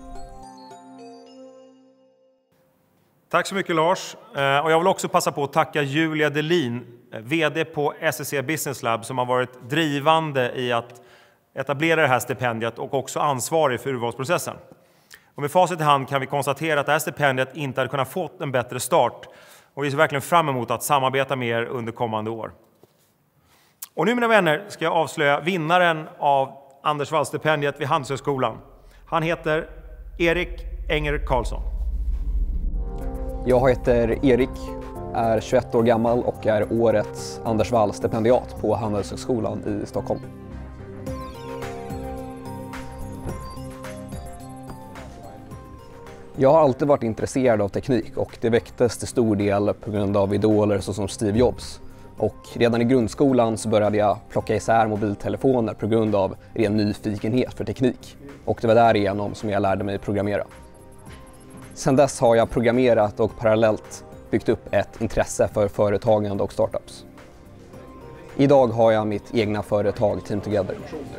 Tack så mycket Lars. Och jag vill också passa på att tacka Julia Delin, vd på S S C Business Lab, som har varit drivande i att etablera det här stipendiet och också ansvarig för urvalsprocessen. Och med facit i hand kan vi konstatera att det här stipendiet inte hade kunnat få en bättre start. Och vi ser verkligen fram emot att samarbeta med er under kommande år. Och nu mina vänner ska jag avslöja vinnaren av Anders Walls-stipendiet vid Handelshögskolan. Han heter Erik Enger Karlsson. Jag heter Erik, är tjugoett år gammal och är årets Anders Walls-stipendiat på Handelshögskolan i Stockholm. Jag har alltid varit intresserad av teknik och det väcktes till stor del på grund av idoler såsom Steve Jobs. Och redan i grundskolan så började jag plocka isär mobiltelefoner på grund av ren nyfikenhet för teknik. Och det var därigenom som jag lärde mig programmera. Sedan dess har jag programmerat och parallellt byggt upp ett intresse för företagande och startups. Idag har jag mitt egna företag Team Together.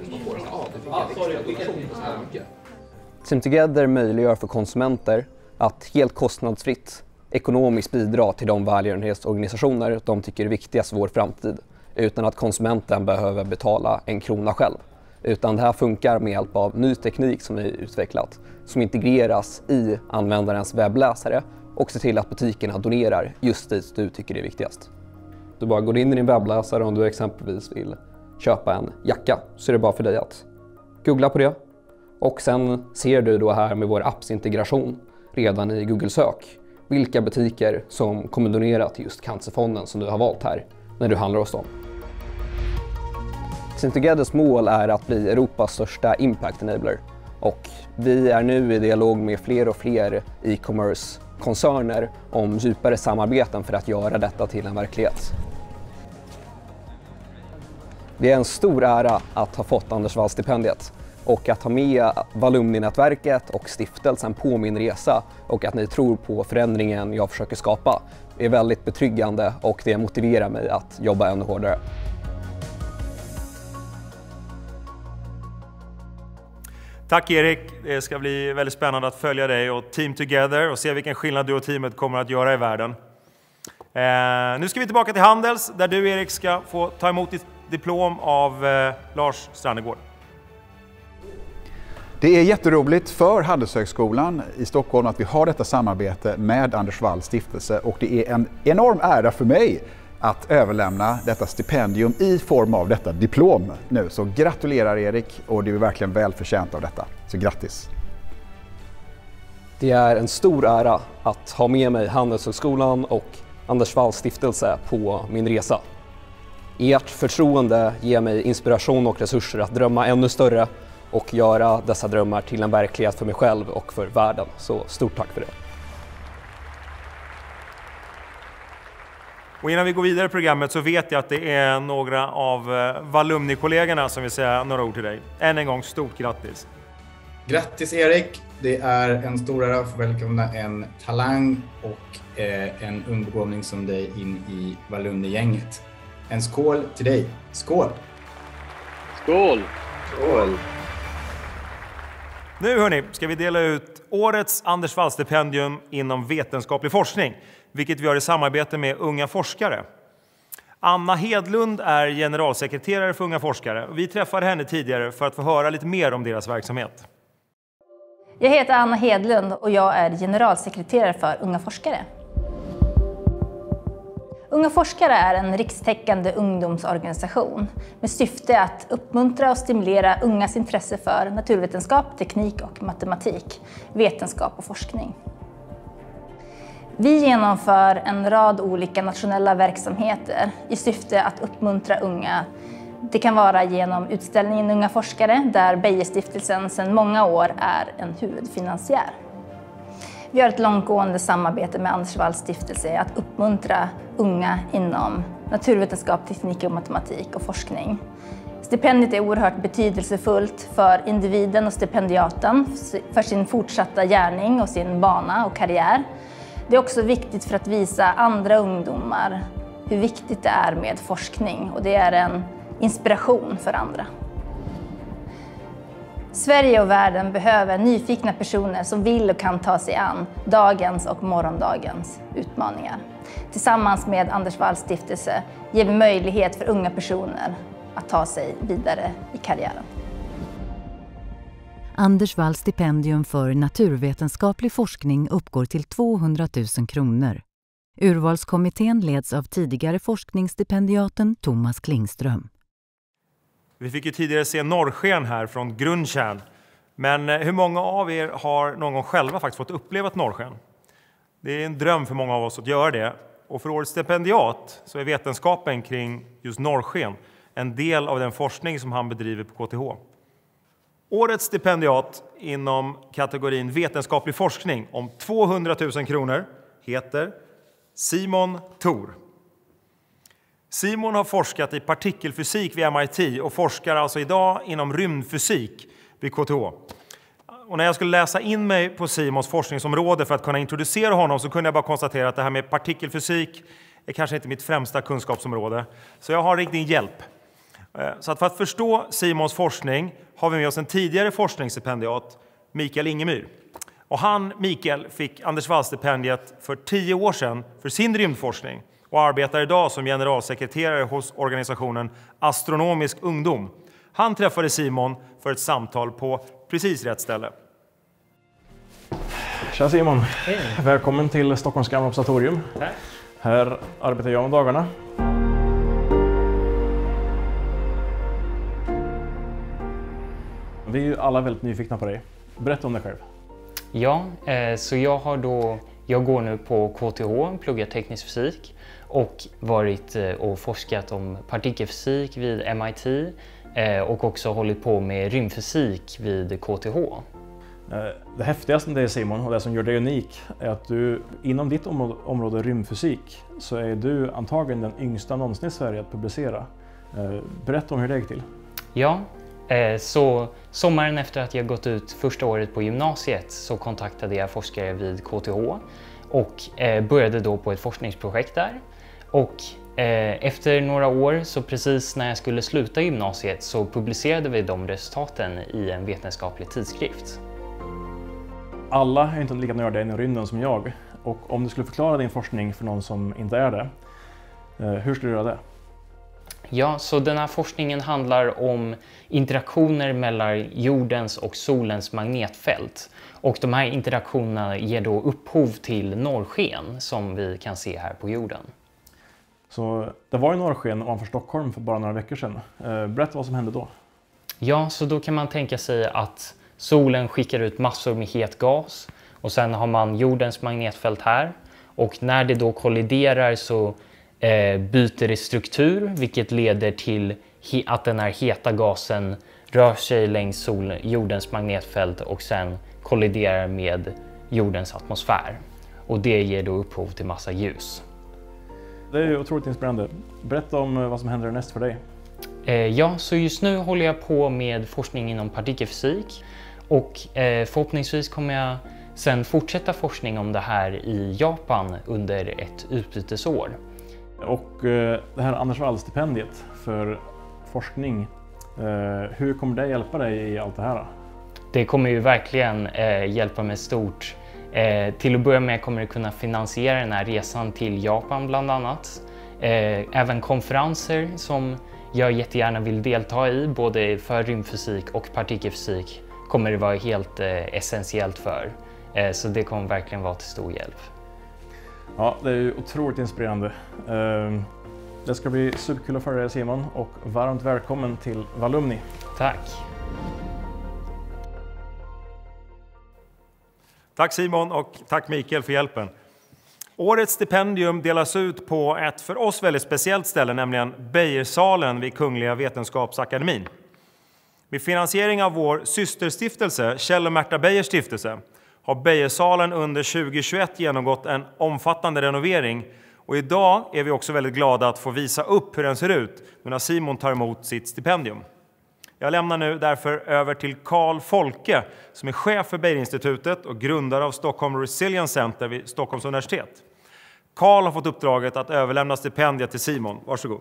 Team Together möjliggör för konsumenter att helt kostnadsfritt ekonomiskt bidra till de välgörenhetsorganisationer de tycker är viktigast för vår framtid, utan att konsumenten behöver betala en krona själv. Utan det här funkar med hjälp av ny teknik som är utvecklat, som integreras i användarens webbläsare och ser till att butikerna donerar just dit du tycker är viktigast. Du bara går in i din webbläsare om du exempelvis vill köpa en jacka, så är det bara för dig att googla på det. Och sen ser du då här med vår appsintegration redan i Google Sök vilka butiker som kommer donera till just Cancerfonden som du har valt här när du handlar hos dem. Team Togethers mål är att bli Europas största impact enabler, och vi är nu i dialog med fler och fler e-commerce-koncerner om djupare samarbeten för att göra detta till en verklighet. Det är en stor ära att ha fått Anders Walls-stipendiet och att ha med Valumni-nätverket och stiftelsen på min resa, och att ni tror på förändringen jag försöker skapa är väldigt betryggande, och det motiverar mig att jobba ännu hårdare. Tack Erik, det ska bli väldigt spännande att följa dig och Team Together och se vilken skillnad du och teamet kommer att göra i världen. Eh, nu ska vi tillbaka till Handels där du Erik ska få ta emot ditt diplom av eh, Lars Strannegård. Det är jätteroligt för Handelshögskolan i Stockholm att vi har detta samarbete med Anders Walls stiftelse, och det är en enorm ära för mig att överlämna detta stipendium i form av detta diplom nu. Så gratulerar Erik, och du är verkligen välförtjänt av detta. Så grattis! Det är en stor ära att ha med mig Handelshögskolan och Anders Walls stiftelse på min resa. Ert förtroende ger mig inspiration och resurser att drömma ännu större och göra dessa drömmar till en verklighet för mig själv och för världen. Så stort tack för det. Och innan vi går vidare i programmet så vet jag att det är några av Valumni-kollegorna som vill säga några ord till dig. Än en gång stort grattis! Grattis Erik! Det är en stor ära att få välkomna en talang och eh, en ung begåvning som dig in i Walumni-gänget. En skål till dig. Skål! Skål! Skål! Nu hörni, ska vi dela ut årets Anders Wall-stipendium inom vetenskaplig forskning, vilket vi gör i samarbete med Unga forskare. Anna Hedlund är generalsekreterare för Unga forskare. Vi träffade henne tidigare för att få höra lite mer om deras verksamhet. Jag heter Anna Hedlund och jag är generalsekreterare för Unga forskare. Unga forskare är en rikstäckande ungdomsorganisation med syfte att uppmuntra och stimulera ungas intresse för naturvetenskap, teknik och matematik, vetenskap och forskning. Vi genomför en rad olika nationella verksamheter i syfte att uppmuntra unga. Det kan vara genom utställningen Unga forskare där Beijerstiftelsen sedan många år är en huvudfinansiär. Vi har ett långtgående samarbete med Anders Walls stiftelse att uppmuntra unga inom naturvetenskap, teknik och matematik och forskning. Stipendiet är oerhört betydelsefullt för individen och stipendiaten för sin fortsatta gärning och sin bana och karriär. Det är också viktigt för att visa andra ungdomar hur viktigt det är med forskning och det är en inspiration för andra. Sverige och världen behöver nyfikna personer som vill och kan ta sig an dagens och morgondagens utmaningar. Tillsammans med Anders Walls stiftelse ger vi möjlighet för unga personer att ta sig vidare i karriären. Anders Walls stipendium för naturvetenskaplig forskning uppgår till tvåhundratusen kronor. Urvalskommittén leds av tidigare forskningsstipendiaten Thomas Klingström. Vi fick ju tidigare se norrsken här från Grundtjärn. Men hur många av er har någon gång själva faktiskt fått uppleva ett norrsken? Det är en dröm för många av oss att göra det. Och för årets stipendiat så är vetenskapen kring just norrsken en del av den forskning som han bedriver på K T H. Årets stipendiat inom kategorin vetenskaplig forskning om tvåhundratusen kronor heter Simon Thor. Simon har forskat i partikelfysik vid M I T och forskar alltså idag inom rymdfysik vid K T H. Och när jag skulle läsa in mig på Simons forskningsområde för att kunna introducera honom så kunde jag bara konstatera att det här med partikelfysik är kanske inte mitt främsta kunskapsområde. Så jag har riktig hjälp. Så att för att förstå Simons forskning har vi med oss en tidigare forskningsstipendiat, Mikael Ingemyr. Och han, Mikael, fick Anders Wall-stipendiet för tio år sedan för sin rymdforskning och arbetar idag som generalsekreterare hos organisationen Astronomisk ungdom. Han träffade Simon för ett samtal på precis rätt ställe. Tja Simon! Hej. Välkommen till Stockholms gamla observatorium. Tack. Här arbetar jag om dagarna. Vi är ju alla väldigt nyfikna på dig. Berätta om dig själv. Ja, eh, så jag har då, jag går nu på K T H, pluggar teknisk fysik och varit eh, och forskat om partikelfysik vid M I T eh, och också hållit på med rymdfysik vid K T H. Det häftigaste med dig Simon och det som gör dig unik är att du inom ditt område, område rymdfysik så är du antagligen den yngsta någonsin i Sverige att publicera. Berätta om hur det gick till. Ja, så sommaren efter att jag gått ut första året på gymnasiet så kontaktade jag forskare vid K T H och började då på ett forskningsprojekt där. Och efter några år, så precis när jag skulle sluta gymnasiet, så publicerade vi de resultaten i en vetenskaplig tidskrift. Alla är inte lika nördiga inom rymden som jag, och om du skulle förklara din forskning för någon som inte är det, hur skulle du göra det? Ja, så den här forskningen handlar om interaktioner mellan jordens och solens magnetfält. Och de här interaktionerna ger då upphov till norrsken som vi kan se här på jorden. Så det var ju norrsken ovanför Stockholm för bara några veckor sedan. Berätta vad som hände då. Ja, så då kan man tänka sig att solen skickar ut massor med het gas och sen har man jordens magnetfält här. Och när det då kolliderar så eh, byter det struktur, vilket leder till att den här heta gasen rör sig längs sol, jordens magnetfält och sen kolliderar med jordens atmosfär. Och det ger då upphov till massa ljus. Det är ju otroligt inspirerande. Berätta om vad som händer näst för dig. Eh, ja, så just nu håller jag på med forskning inom partikelfysik. Och eh, förhoppningsvis kommer jag sen fortsätta forskning om det här i Japan under ett utbytesår. Och eh, det här Anders Wall-stipendiet för forskning, eh, hur kommer det hjälpa dig i allt det här? Det kommer ju verkligen eh, hjälpa mig stort. Eh, till att börja med kommer det kunna finansiera den här resan till Japan bland annat. Eh, även konferenser som jag jättegärna vill delta i, både för rymdfysik och partikelfysik, kommer det vara helt eh, essentiellt för. Eh, så det kommer verkligen vara till stor hjälp. Ja, det är ju otroligt inspirerande. Eh, det ska bli superkul att följa dig, Simon, och varmt välkommen till Valumni. Tack! Tack Simon och tack Mikael för hjälpen. Årets stipendium delas ut på ett för oss väldigt speciellt ställe, nämligen Beijersalen vid Kungliga Vetenskapsakademin. Med finansiering av vår systerstiftelse, Kjell och Märta Beijers stiftelse, har Beijersalen under tjugohundratjugoett genomgått en omfattande renovering. Och idag är vi också väldigt glada att få visa upp hur den ser ut när Simon tar emot sitt stipendium. Jag lämnar nu därför över till Carl Folke som är chef för Beijerinstitutet och grundare av Stockholm Resilience Center vid Stockholms universitet. Carl har fått uppdraget att överlämna stipendiet till Simon. Varsågod.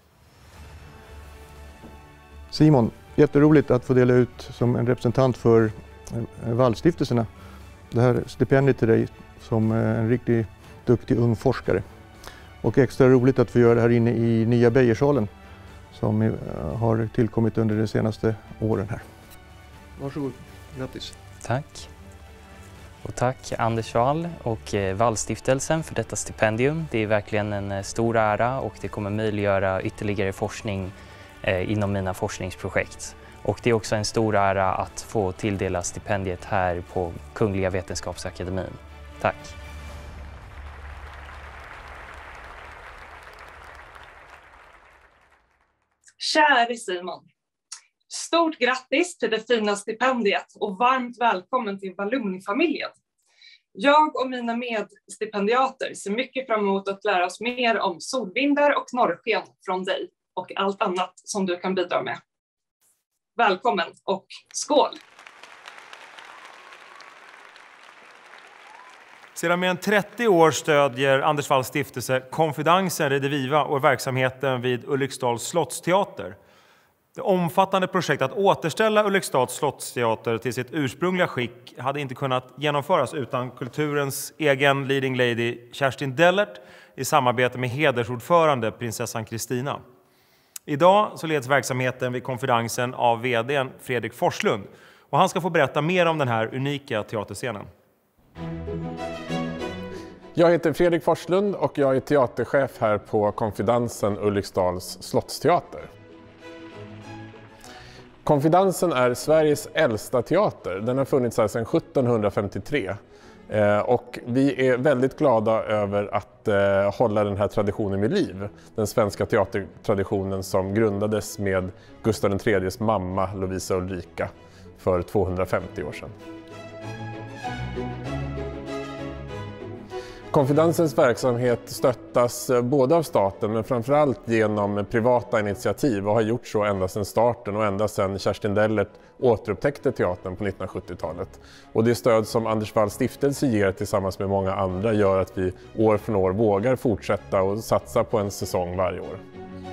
Simon, jätteroligt att få dela ut som en representant för Wall-stiftelserna det här stipendiet till dig som en riktigt duktig ung forskare. Och extra roligt att få göra det här inne i nya Beijersalen som har tillkommit under de senaste åren här. Varsågod, grattis. Tack. Och tack Anders Wall och Wall-stiftelsen för detta stipendium. Det är verkligen en stor ära och det kommer möjliggöra ytterligare forskning eh, inom mina forskningsprojekt. Och det är också en stor ära att få tilldela stipendiet här på Kungliga Vetenskapsakademin. Tack. Käre Simon, stort grattis till det fina stipendiet och varmt välkommen till Valumni-familjen. Jag och mina medstipendiater ser mycket fram emot att lära oss mer om solvindar och norrsken från dig och allt annat som du kan bidra med. Välkommen och skål! Sedan mer än trettio år stödjer Anders Walls stiftelse Confidansen Rediviva och verksamheten vid Ulriksdals slottsteater. Det omfattande projektet att återställa Ulriksdals slottsteater till sitt ursprungliga skick hade inte kunnat genomföras utan kulturens egen leading lady Kerstin Dellert i samarbete med hedersordförande prinsessan Kristina. Idag så leds verksamheten vid Confidansen av vd:n Fredrik Forslund och han ska få berätta mer om den här unika teaterscenen. Jag heter Fredrik Forslund och jag är teaterchef här på Confidansen Ulriksdals slottsteater. Confidansen är Sveriges äldsta teater. Den har funnits här sedan sjuttonhundrafemtiotre. Och vi är väldigt glada över att hålla den här traditionen vid liv. Den svenska teatertraditionen som grundades med Gustav den tredjes mamma Lovisa Ulrika för tvåhundrafemtio år sedan. Confidansens verksamhet stöttas både av staten men framförallt genom privata initiativ och har gjort så ända sedan starten och ända sedan Kerstin Dellert återupptäckte teatern på nittonhundrasjuttiotalet. Och det stöd som Anders Walls stiftelse ger tillsammans med många andra gör att vi år från år vågar fortsätta och satsa på en säsong varje år.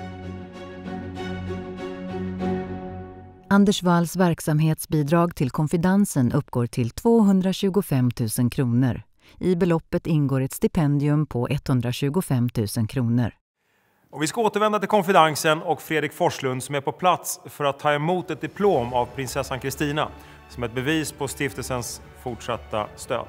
Anders Walls verksamhetsbidrag till Confidansen uppgår till tvåhundratjugofem tusen kronor. I beloppet ingår ett stipendium på etthundratjugofem tusen kronor. Och vi ska återvända till Confidansen och Fredrik Forslund som är på plats för att ta emot ett diplom av prinsessan Kristina som ett bevis på stiftelsens fortsatta stöd.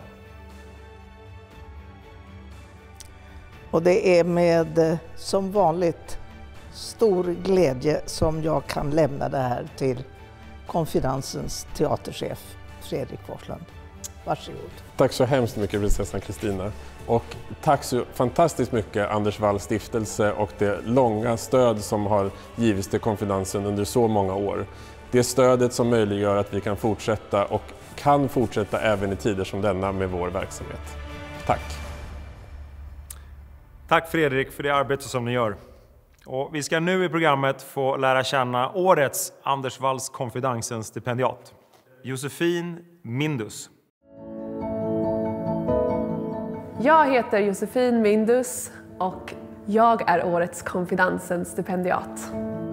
Och det är med, som vanligt, stor glädje som jag kan lämna det här till Confidansens teaterchef Fredrik Forslund. Varsågod. Tack så hemskt mycket prinsessan Kristina. Och tack så fantastiskt mycket Anders Walls stiftelse och det långa stöd som har givits till Confidansen under så många år. Det stödet som möjliggör att vi kan fortsätta och kan fortsätta även i tider som denna med vår verksamhet. Tack! Tack Fredrik för det arbete som ni gör. Och vi ska nu i programmet få lära känna årets Anders Walls Confidansen stipendiat. Josefin Mindus. Jag heter Josefin Mindus och jag är årets Confidansen-stipendiat.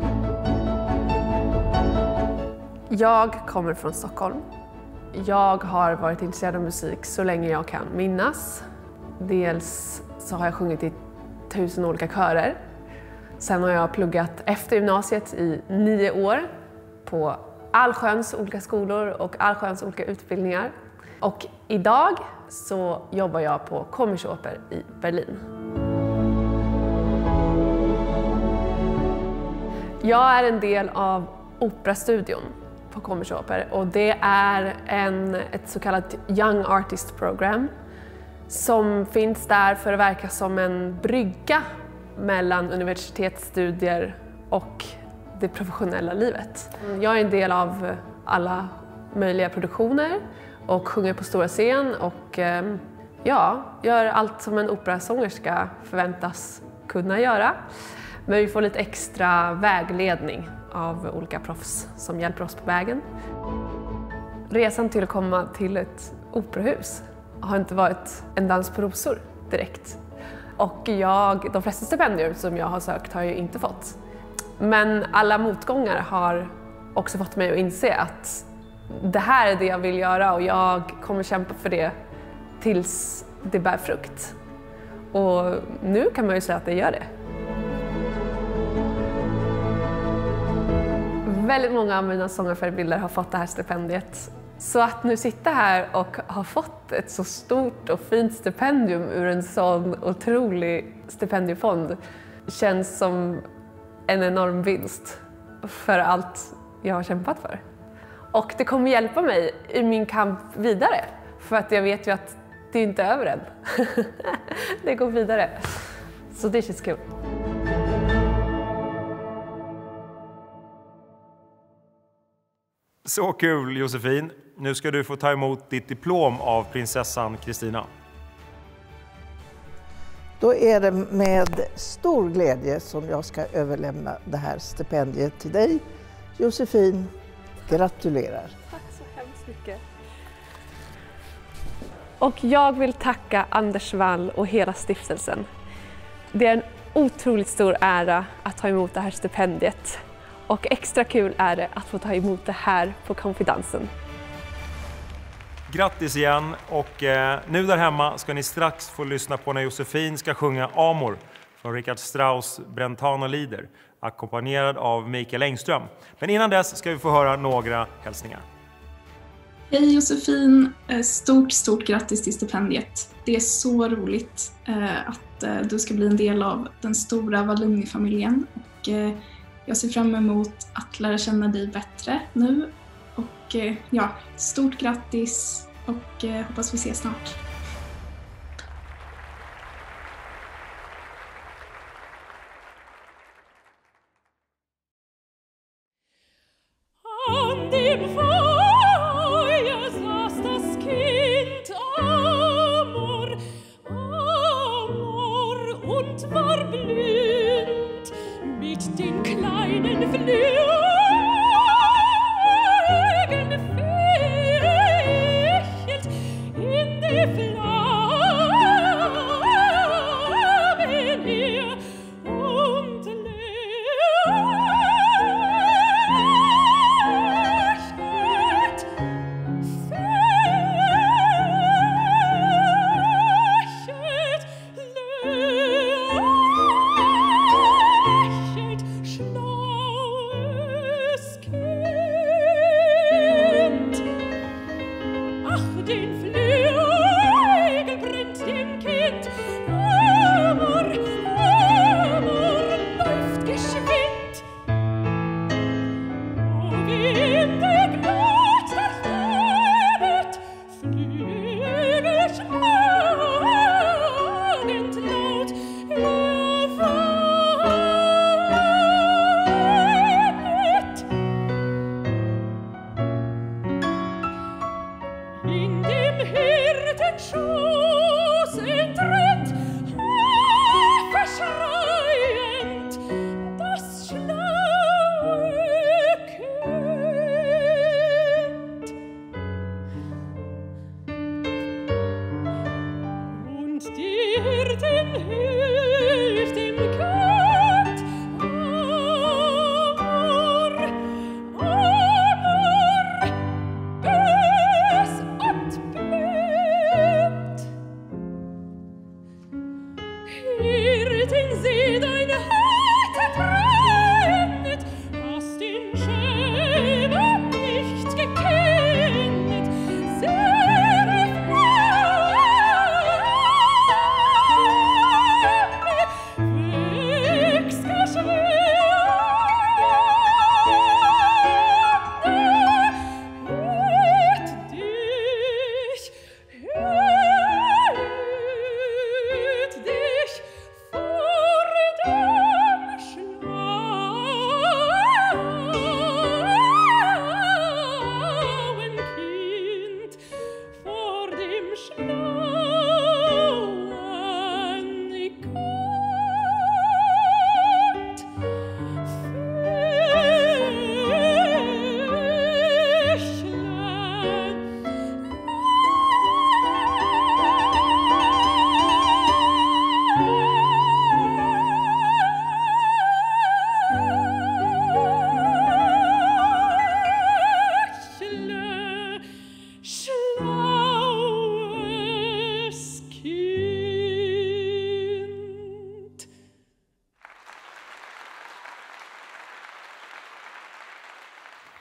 Jag kommer från Stockholm. Jag har varit intresserad av musik så länge jag kan minnas. Dels så har jag sjungit i tusen olika körer. Sen har jag pluggat efter gymnasiet i nio år på allsköns olika skolor och allsköns olika utbildningar. Och idag så jobbar jag på Commerceoper i Berlin. Jag är en del av Operastudion på Commerceoper och det är en, ett så kallat Young Artist Program som finns där för att verka som en brygga mellan universitetsstudier och det professionella livet. Jag är en del av alla möjliga produktioner och sjunger på stora scen och ja, gör allt som en operasångerska förväntas kunna göra. Men vi får lite extra vägledning av olika proffs som hjälper oss på vägen. Resan till att komma till ett operahus har inte varit en dans på rosor direkt. Och jag, de flesta stipendier som jag har sökt har jag inte fått. Men alla motgångar har också fått mig att inse att det här är det jag vill göra och jag kommer kämpa för det tills det bär frukt. Och nu kan man ju säga att det gör det. Väldigt många av mina sångarförebilder har fått det här stipendiet. Så att nu sitta här och ha fått ett så stort och fint stipendium ur en sån otrolig stipendiefond känns som en enorm vinst för allt jag har kämpat för. Och det kommer hjälpa mig i min kamp vidare, för att jag vet ju att det inte är över än. Det går vidare. Så det känns kul. Så kul, Josefin. Nu ska du få ta emot ditt diplom av prinsessan Kristina. Då är det med stor glädje som jag ska överlämna det här stipendiet till dig. Josefin, gratulerar. Tack så hemskt mycket. Och jag vill tacka Anders Wall och hela stiftelsen. Det är en otroligt stor ära att ta emot det här stipendiet. Och extra kul är det att få ta emot det här på Confidansen. Grattis igen, och eh, nu där hemma ska ni strax få lyssna på när Josefin ska sjunga Amor från Richard Strauss Brentano Lieder, ackompanjerad av Mikael Engström. Men innan dess ska vi få höra några hälsningar. Hej Josefin, stort stort grattis till stipendiet. Det är så roligt eh, att eh, du ska bli en del av den stora Valluni-familjen. Och, eh, jag ser fram emot att lära känna dig bättre nu. Och eh, ja, stort grattis och eh, hoppas vi ses snart. An dem Feuer saß das Kind Amor, Amor und war blind mit den kleinen Flügeln fächelt in die Flammen her und lächelt schlau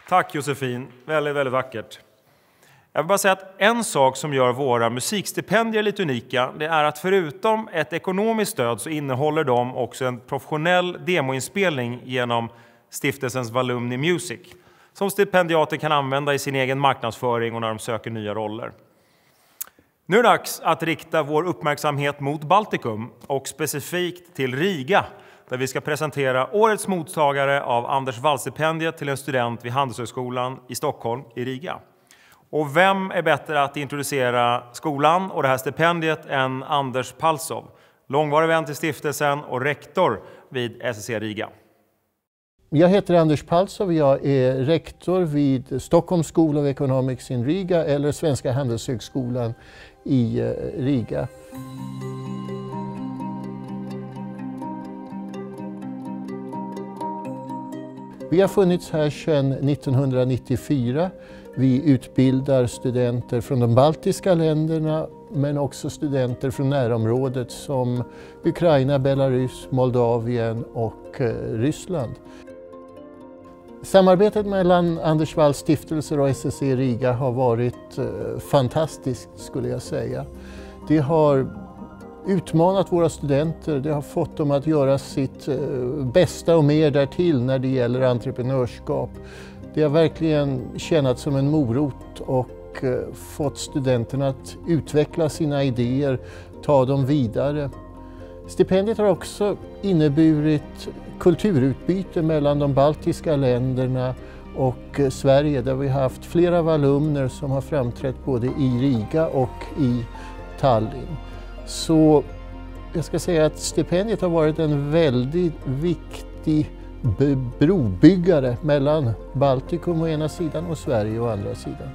Tack Josefin, väldigt, väldigt vackert. Jag vill bara säga att en sak som gör våra musikstipendier lite unika, det är att förutom ett ekonomiskt stöd så innehåller de också en professionell demoinspelning genom stiftelsens Valumni Music, som stipendiater kan använda i sin egen marknadsföring och när de söker nya roller. Nu är det dags att rikta vår uppmärksamhet mot Baltikum och specifikt till Riga, där vi ska presentera årets mottagare av Anders Wall-stipendiet till en student vid Handelshögskolan i Stockholm i Riga. Och vem är bättre att introducera skolan och det här stipendiet än Anders Palsov, långvarig vän till stiftelsen och rektor vid S S C Riga. Jag heter Anders Palsov, jag är rektor vid Stockholm School of Economics in Riga eller Svenska Handelshögskolan i Riga. Vi har funnits här sedan nittonhundranittiofyra. Vi utbildar studenter från de baltiska länderna men också studenter från närområdet som Ukraina, Belarus, Moldavien och Ryssland. Samarbetet mellan Anders Walls stiftelser och S S C Riga har varit fantastiskt skulle jag säga. Det har utmanat våra studenter, det har fått dem att göra sitt bästa och mer därtill när det gäller entreprenörskap. Det har verkligen tjänat som en morot och fått studenterna att utveckla sina idéer, ta dem vidare. Stipendiet har också inneburit kulturutbyte mellan de baltiska länderna och Sverige, där vi har haft flera alumner som har framträtt både i Riga och i Tallinn. Så jag ska säga att stipendiet har varit en väldigt viktig brobyggare mellan Baltikum å ena sidan och Sverige å andra sidan.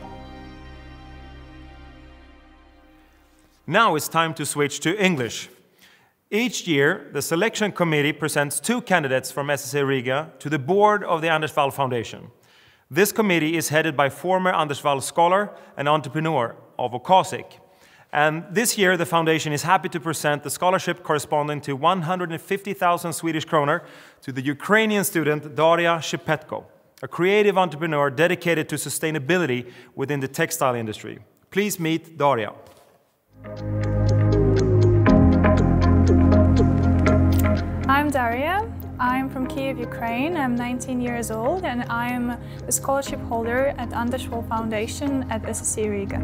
Now it's time to switch to English. Each year, the selection committee presents two candidates from S S C Riga to the board of the Anders Wall Foundation. This committee is headed by former Anders Wall scholar and entrepreneur Avo Kasik. And this year, the foundation is happy to present the scholarship corresponding to one hundred fifty thousand Swedish kroner to the Ukrainian student Daria Shepetko, a creative entrepreneur dedicated to sustainability within the textile industry. Please meet Daria. I'm Daria. I'm from Kiev, Ukraine. I'm nineteen years old and I'm a scholarship holder at Anders Wall Foundation at S S C Riga.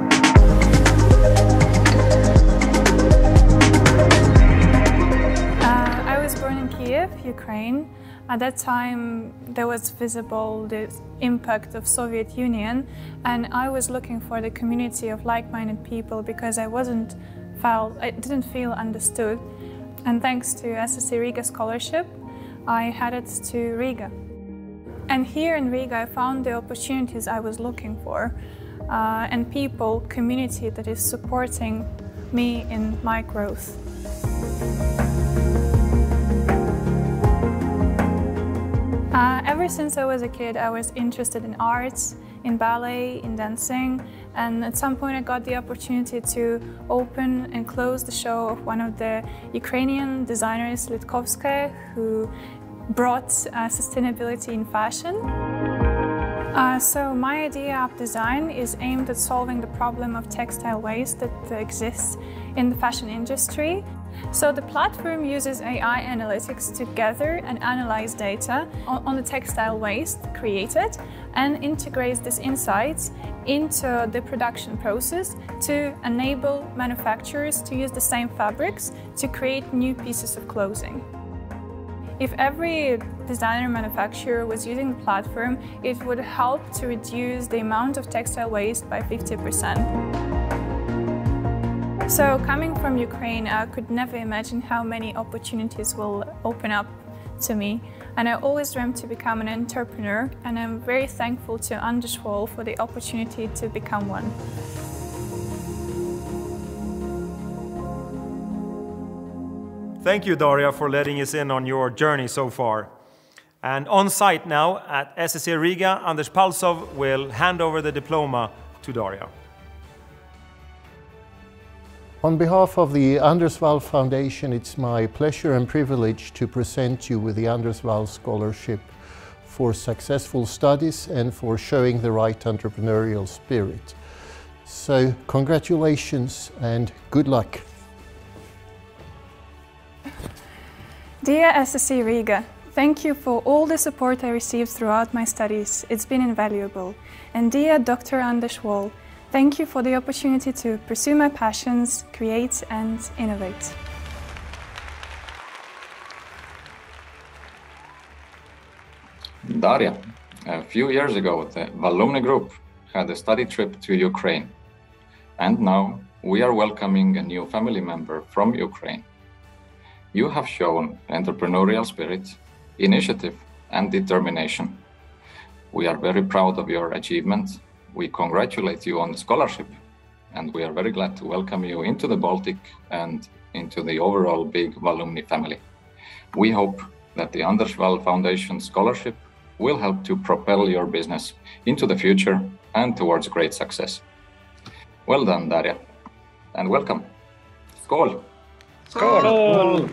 Uh, I was born in Kiev, Ukraine. At that time there was visible the impact of Soviet Union and I was looking for the community of like-minded people because I wasn't felt, I didn't feel understood. And thanks to S S C Riga scholarship, I headed to Riga. And here in Riga I found the opportunities I was looking for. Uh, and people, community that is supporting me in my growth. Uh, ever since I was a kid, I was interested in arts, in ballet, in dancing, and at some point I got the opportunity to open and close the show of one of the Ukrainian designers, Litkovskaya, who brought uh, sustainability in fashion. Uh, so my idea of design is aimed at solving the problem of textile waste that uh, exists in the fashion industry. So the platform uses A I analytics to gather and analyze data on, on the textile waste created and integrates these insights into the production process to enable manufacturers to use the same fabrics to create new pieces of clothing. If every designer manufacturer was using the platform, it would help to reduce the amount of textile waste by fifty percent. So coming from Ukraine, I could never imagine how many opportunities will open up to me. And I always dreamt to become an entrepreneur, and I'm very thankful to Anders Wall for the opportunity to become one. Thank you, Daria, for letting us in on your journey so far. And on site now at S S C Riga, Anders Palsov will hand over the diploma to Daria. On behalf of the Anders Wall Foundation, it's my pleasure and privilege to present you with the Anders Wall Scholarship for successful studies and for showing the right entrepreneurial spirit. So congratulations and good luck. Dear S S C Riga, thank you for all the support I received throughout my studies. It's been invaluable. And dear Doctor Anders Wall, thank you for the opportunity to pursue my passions, create and innovate. Daria, a few years ago, the Valumni Group had a study trip to Ukraine. And now we are welcoming a new family member from Ukraine. You have shown entrepreneurial spirit, initiative, and determination. We are very proud of your achievement. We congratulate you on the scholarship, and we are very glad to welcome you into the Baltic and into the overall big Valumni family. We hope that the Anders Wall Foundation Scholarship will help to propel your business into the future and towards great success. Well done, Daria, and welcome. Skål! Skål!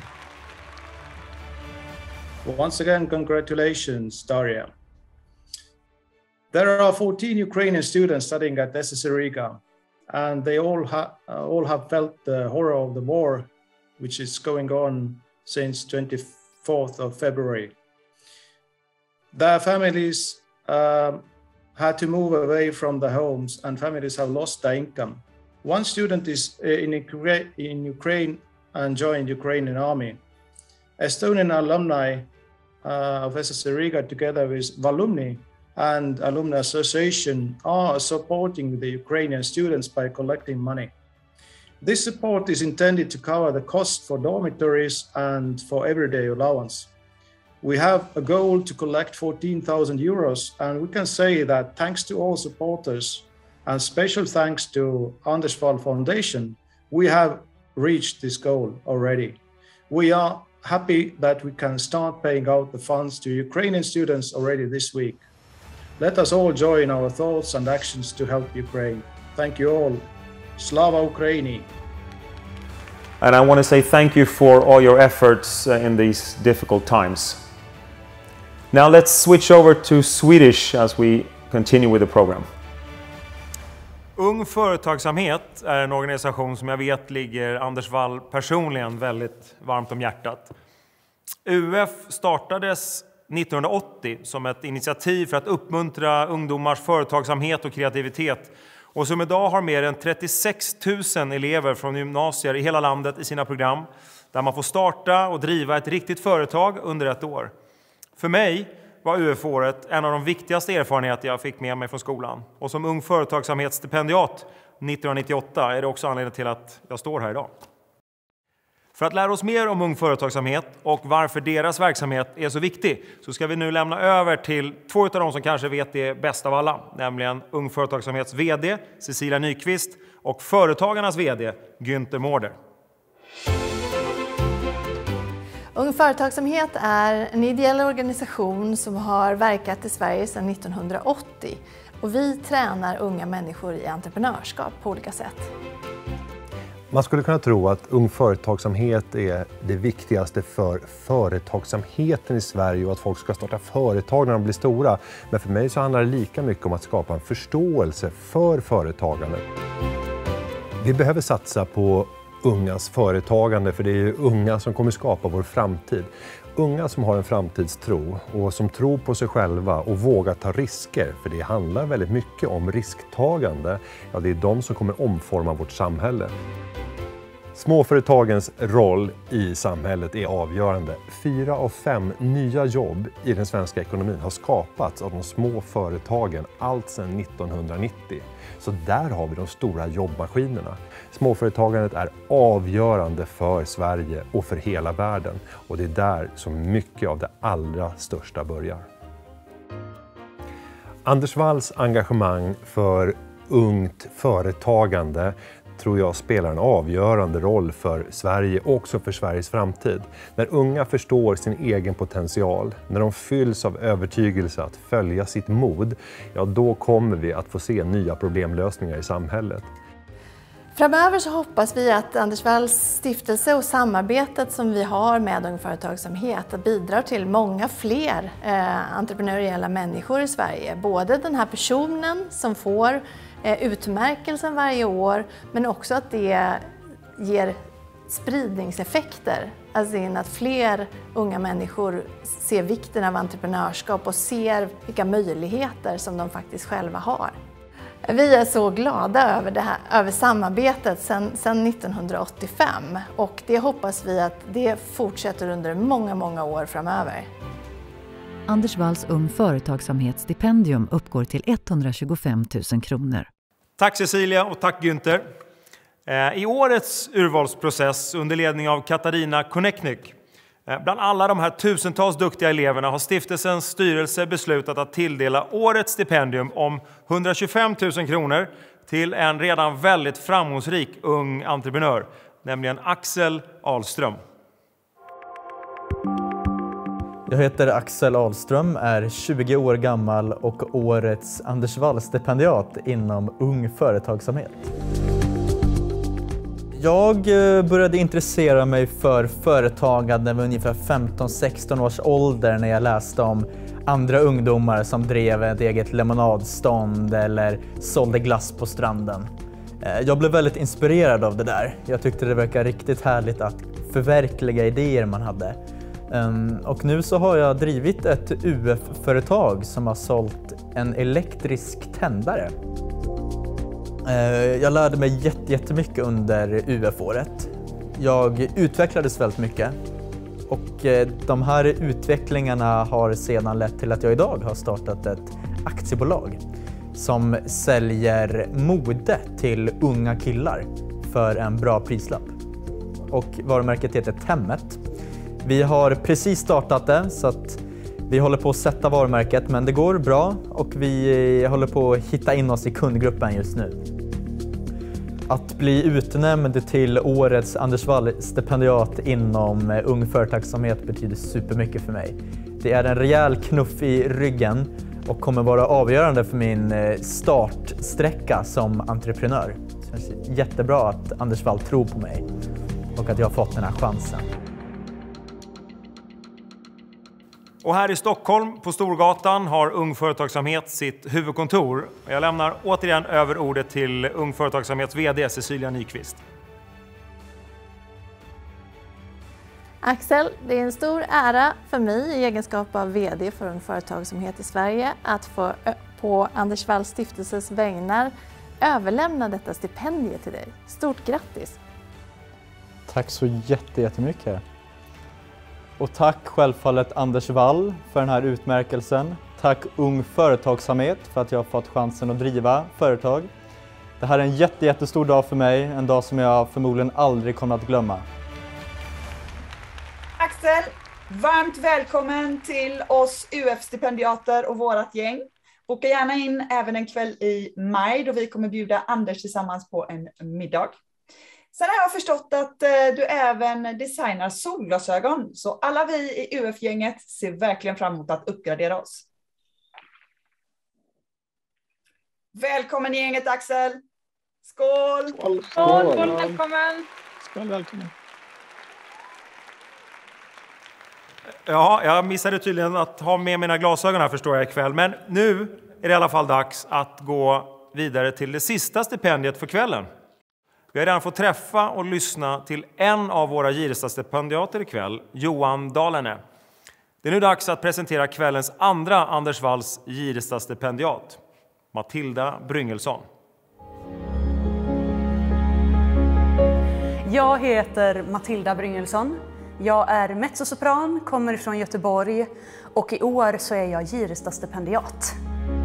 Once again, congratulations, Daria. There are fourteen Ukrainian students studying at S S C Riga, and they all, ha uh, all have felt the horror of the war, which is going on since twenty-fourth of February. Their families um, had to move away from their homes, and families have lost their income. One student is in, in Ukraine and joined Ukrainian army. Estonian alumni uh, of S S C Riga, together with Valumni and Alumni Association, are supporting the Ukrainian students by collecting money. This support is intended to cover the cost for dormitories and for everyday allowance. We have a goal to collect fourteen thousand euros, and we can say that thanks to all supporters and special thanks to Anders Wall Foundation, we have reached this goal already. We are happy that we can start paying out the funds to Ukrainian students already this week. Let us all join our thoughts and actions to help Ukraine. Thank you all. Slava Ukraini! And I want to say thank you for all your efforts uh, in these difficult times. Now let's switch over to Swedish as we continue with the program. Ung Företagsamhet är en organisation som jag vet ligger Anders Wall personligen väldigt varmt om hjärtat. U F startades nittonhundraåttio som ett initiativ för att uppmuntra ungdomars företagsamhet och kreativitet, och som idag har mer än trettiosex tusen elever från gymnasier i hela landet i sina program, där man får starta och driva ett riktigt företag under ett år. För mig var U F-året en av de viktigaste erfarenheter jag fick med mig från skolan. Och som ung företagsamhetsstipendiat nittonhundranittioåtta är det också anledningen till att jag står här idag. För att lära oss mer om ung företagsamhet och varför deras verksamhet är så viktig, så ska vi nu lämna över till två av dem som kanske vet det bäst av alla, nämligen Ung Företagsamhets vd Cecilia Nyqvist och Företagarnas vd Günther Mårder. Ung Företagsamhet är en ideell organisation som har verkat i Sverige sedan nittonhundraåttio, och vi tränar unga människor i entreprenörskap på olika sätt. Man skulle kunna tro att ung företagsamhet är det viktigaste för företagsamheten i Sverige och att folk ska starta företag när de blir stora. Men för mig så handlar det lika mycket om att skapa en förståelse för företagande. Vi behöver satsa på ungas företagande, för det är ju unga som kommer skapa vår framtid. Unga som har en framtidstro och som tror på sig själva och vågar ta risker, för det handlar väldigt mycket om risktagande. Ja, det är de som kommer omforma vårt samhälle. Småföretagens roll i samhället är avgörande. Fyra av fem nya jobb i den svenska ekonomin har skapats av de små företagen allt sedan nittonhundranittio. Så där har vi de stora jobbmaskinerna. Småföretagandet är avgörande för Sverige och för hela världen. Och det är där som mycket av det allra största börjar. Anders Walls engagemang för ungt företagande tror jag spelar en avgörande roll för Sverige och också för Sveriges framtid. När unga förstår sin egen potential, när de fylls av övertygelse att följa sitt mod, ja då kommer vi att få se nya problemlösningar i samhället. Framöver så hoppas vi att Anders Walls stiftelse och samarbetet som vi har med Ung Företagsamhet bidrar till många fler eh, entreprenöriella människor i Sverige. Både den här personen som får eh, utmärkelsen varje år, men också att det ger spridningseffekter. Alltså in att fler unga människor ser vikten av entreprenörskap och ser vilka möjligheter som de faktiskt själva har. Vi är så glada över, det här, över samarbetet sedan, sedan nittonhundraåttiofem och det hoppas vi att det fortsätter under många, många år framöver. Anders Walls Ung Företagsamhetsstipendium uppgår till etthundratjugofem tusen kronor. Tack Cecilia och tack Günther. I årets urvalsprocess under ledning av Katarina Koneknyk, bland alla de här tusentals duktiga eleverna har stiftelsens styrelse beslutat att tilldela årets stipendium om hundratjugofem tusen kronor till en redan väldigt framgångsrik ung entreprenör, nämligen Axel Ahlström. Jag heter Axel Ahlström, är tjugo år gammal och årets Anders Wall-stipendiat inom Ung Företagsamhet. Jag började intressera mig för företagande med ungefär femton sexton års ålder när jag läste om andra ungdomar som drev ett eget lemonadstånd eller sålde glass på stranden. Jag blev väldigt inspirerad av det där. Jag tyckte det verkade riktigt härligt att förverkliga idéer man hade. Och nu så har jag drivit ett U F-företag som har sålt en elektrisk tändare. Jag lärde mig jättemycket under U F-året. Jag utvecklades väldigt mycket och de här utvecklingarna har sedan lett till att jag idag har startat ett aktiebolag som säljer mode till unga killar för en bra prislapp. Och varumärket heter Temmet. Vi har precis startat det så att vi håller på att sätta varumärket, men det går bra och vi håller på att hitta in oss i kundgruppen just nu. Att bli utnämnd till årets Anders Wall-stipendiat inom Ung Företagsamhet betyder supermycket för mig. Det är en rejäl knuff i ryggen och kommer vara avgörande för min startsträcka som entreprenör. Det känns jättebra att Anders Wall tror på mig och att jag har fått den här chansen. Och här i Stockholm på Storgatan har Ung Företagsamhet sitt huvudkontor. Jag lämnar återigen över ordet till Ung Företagsamhets vd Cecilia Nyqvist. Axel, det är en stor ära för mig i egenskap av vd för Ung Företagsamhet i Sverige att få på Anders Walls stiftelses vägnar överlämna detta stipendium till dig. Stort grattis! Tack så jättemycket! Och tack självfallet Anders Wall för den här utmärkelsen. Tack Ung Företagsamhet för att jag har fått chansen att driva företag. Det här är en jätte, jättestor dag för mig, en dag som jag förmodligen aldrig kommer att glömma. Axel, varmt välkommen till oss U F-stipendiater och vårat gäng. Boka gärna in även en kväll i maj då vi kommer bjuda Anders tillsammans på en middag. Sen har jag förstått att du även designar solglasögon, så alla vi i U F-gänget ser verkligen fram emot att uppgradera oss. Välkommen i gänget Axel! Skål! Skål! Skål, Skål. välkommen! Skål, välkommen! Ja, jag missade tydligen att ha med mina glasögon här förstår jag ikväll. Men nu är det i alla fall dags att gå vidare till det sista stipendiet för kvällen. Vi har redan fått träffa och lyssna till en av våra Girestad-stipendiater ikväll, Johan Dahlene. Det är nu dags att presentera kvällens andra Anders Walls Girestad-stipendiat, Matilda Bryngelsson. Jag heter Matilda Bryngelsson. Jag är mezzosopran, kommer från Göteborg och i år så är jag Girestad-stipendiat.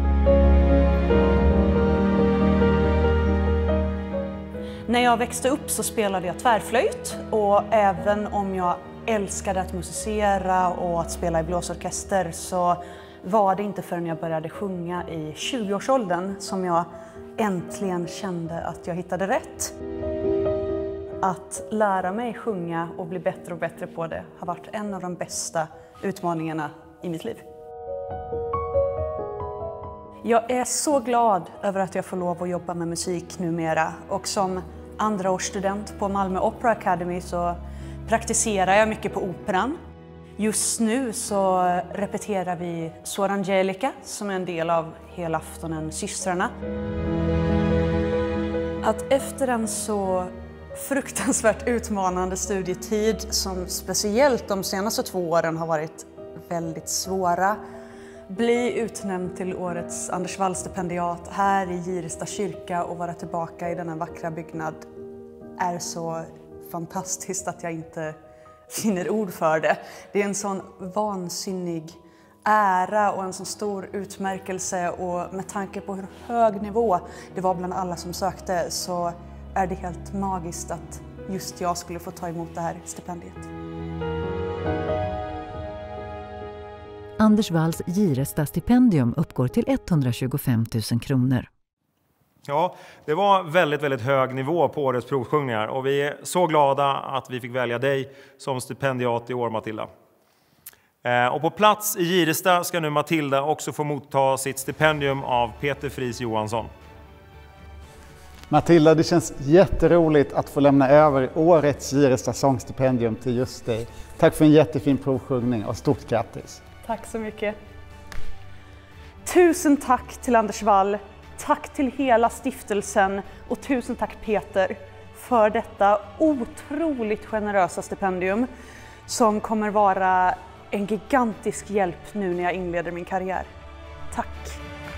När jag växte upp så spelade jag tvärflöjt och även om jag älskade att musicera och att spela i blåsorkester så var det inte förrän jag började sjunga i tjugoårsåldern som jag äntligen kände att jag hittade rätt. Att lära mig sjunga och bli bättre och bättre på det har varit en av de bästa utmaningarna i mitt liv. Jag är så glad över att jag får lov att jobba med musik numera och som andraårsstudent på Malmö Opera Academy så praktiserar jag mycket på operan. Just nu så repeterar vi Suor Angelica som är en del av helaftonen Systrarna. Att efter en så fruktansvärt utmanande studietid som speciellt de senaste två åren har varit väldigt svåra, bli utnämnd till årets Anders Wall-stipendiat här i Giresta kyrka och vara tillbaka i denna vackra byggnad är så fantastiskt att jag inte finner ord för det. Det är en sån vansinnig ära och en sån stor utmärkelse, och med tanke på hur hög nivå det var bland alla som sökte så är det helt magiskt att just jag skulle få ta emot det här stipendiet. Anders Walls Giresta-stipendium uppgår till etthundratjugofem tusen kronor. Ja, det var väldigt, väldigt hög nivå på årets provsjungningar och vi är så glada att vi fick välja dig som stipendiat i år, Matilda. Eh, och på plats i Giresta ska nu Matilda också få motta sitt stipendium av Peter Fries Johansson. Matilda, det känns jätteroligt att få lämna över årets Giresta sångstipendium till just dig. Tack för en jättefin provsjungning och stort grattis. Tack så mycket. Tusen tack till Anders Wall. Tack till hela stiftelsen och tusen tack Peter för detta otroligt generösa stipendium som kommer vara en gigantisk hjälp nu när jag inleder min karriär. Tack!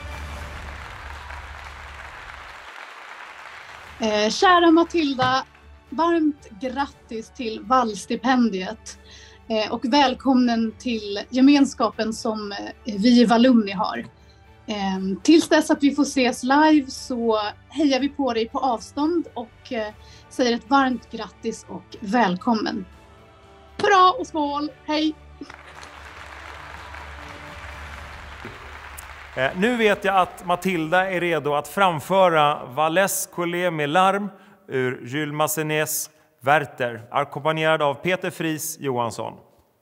Eh, kära Matilda, varmt grattis till Wall-stipendiet eh, och välkommen till gemenskapen som eh, vi i Vallumni har. Eh, tills dess att vi får ses live så hejar vi på dig på avstånd och eh, säger ett varmt grattis och välkommen. Hurra och skål, hej! Eh, nu vet jag att Matilda är redo att framföra Valles Collet med larm ur Jules Massenets Werther, ackompanjerad av Peter Fries Johansson.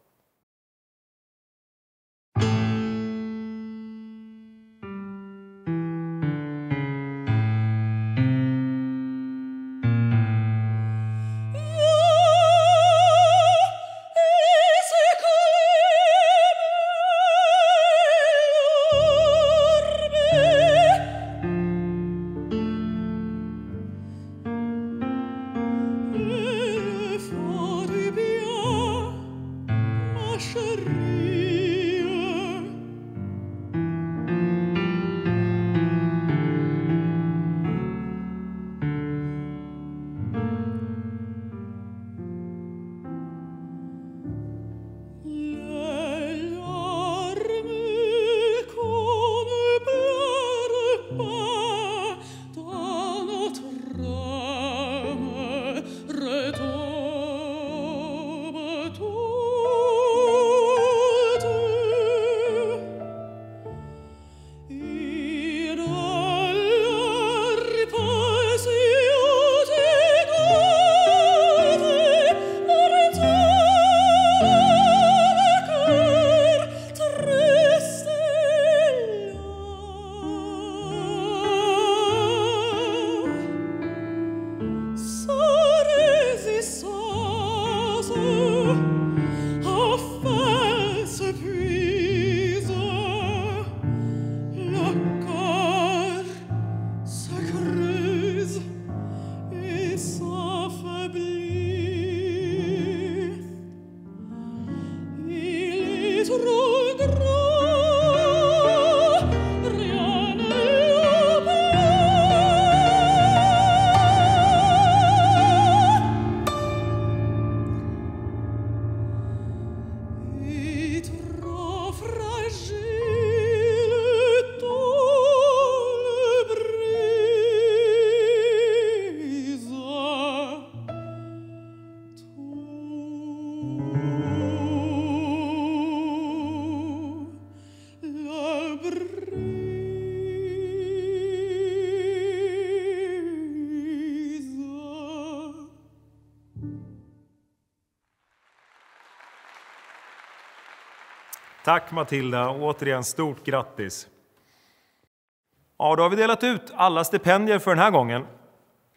Tack Matilda, och återigen stort grattis. Ja, då har vi delat ut alla stipendier för den här gången.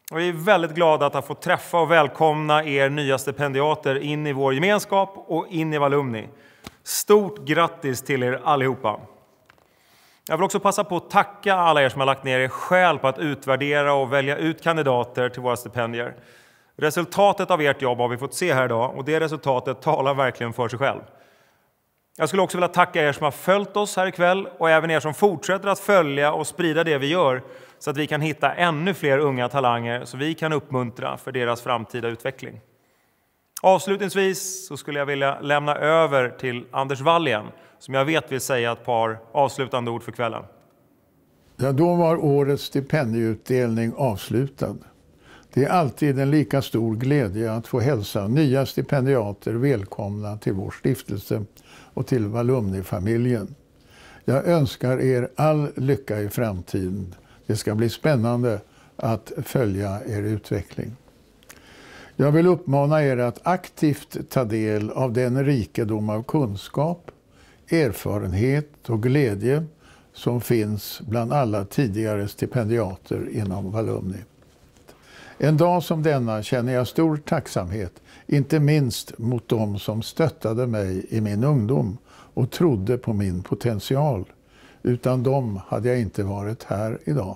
Och vi är väldigt glada att ha fått träffa och välkomna er nya stipendiater in i vår gemenskap och in i Valumni. Stort grattis till er allihopa! Jag vill också passa på att tacka alla er som har lagt ner er själ på att utvärdera och välja ut kandidater till våra stipendier. Resultatet av ert jobb har vi fått se här idag och det resultatet talar verkligen för sig själv. Jag skulle också vilja tacka er som har följt oss här ikväll och även er som fortsätter att följa och sprida det vi gör så att vi kan hitta ännu fler unga talanger så vi kan uppmuntra för deras framtida utveckling. Avslutningsvis så skulle jag vilja lämna över till Anders Wall igen, som jag vet vill säga ett par avslutande ord för kvällen. Ja, då var årets stipendieutdelning avslutad. Det är alltid en lika stor glädje att få hälsa nya stipendiater välkomna till vår stiftelse och till Valumni-familjen. Jag önskar er all lycka i framtiden. Det ska bli spännande att följa er utveckling. Jag vill uppmana er att aktivt ta del av den rikedom av kunskap, erfarenhet och glädje som finns bland alla tidigare stipendiater inom Valumni. En dag som denna känner jag stor tacksamhet, inte minst mot dem som stöttade mig i min ungdom och trodde på min potential. Utan dem hade jag inte varit här idag.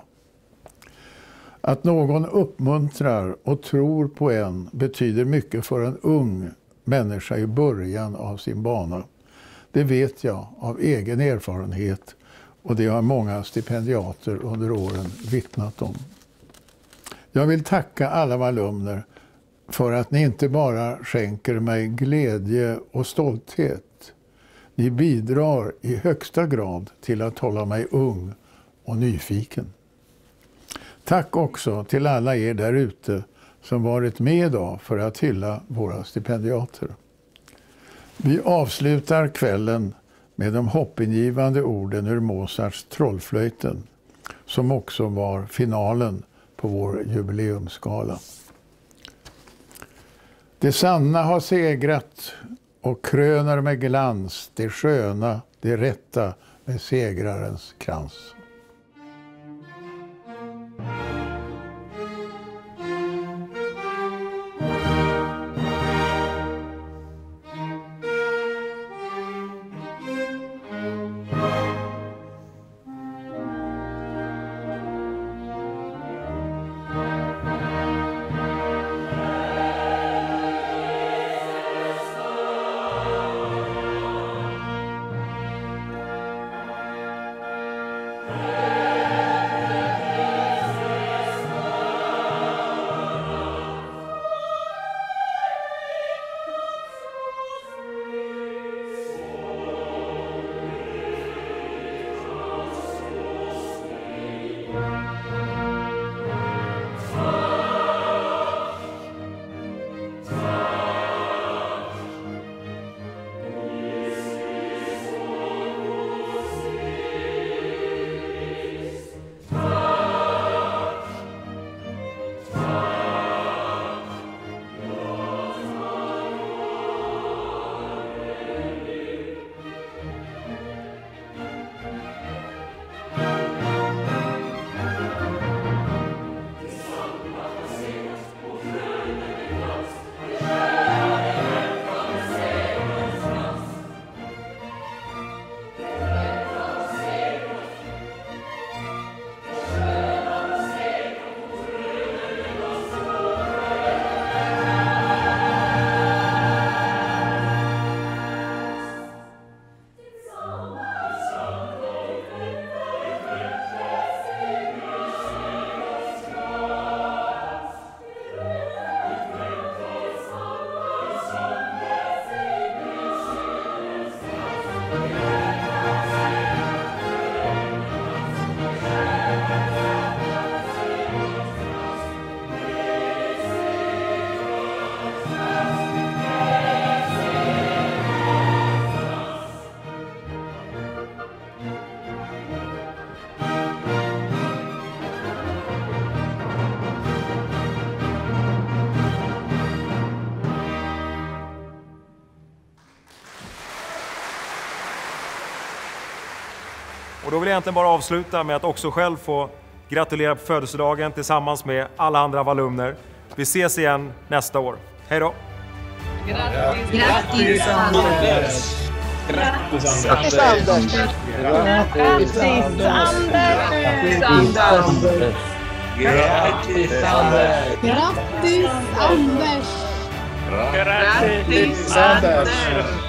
Att någon uppmuntrar och tror på en betyder mycket för en ung människa i början av sin bana. Det vet jag av egen erfarenhet och det har många stipendiater under åren vittnat om. Jag vill tacka alla valumner för att ni inte bara skänker mig glädje och stolthet. Ni bidrar i högsta grad till att hålla mig ung och nyfiken. Tack också till alla er där ute som varit med idag för att hylla våra stipendiater. Vi avslutar kvällen med de hoppingivande orden ur Mozarts Trollflöjten, som också var finalen på vår jubileumsgala. Det sanna har segrat och kröner med glans det sköna, det rätta med segrarens krans. Och då vill jag egentligen bara avsluta med att också själv få gratulerar på födelsedagen tillsammans med alla andra Vallumner. Vi ses igen nästa år. Hej då! Grattis, Grattis Anders! Grattis Anders! Grattis Anders! Grattis Anders! Grattis Anders! Grattis Anders!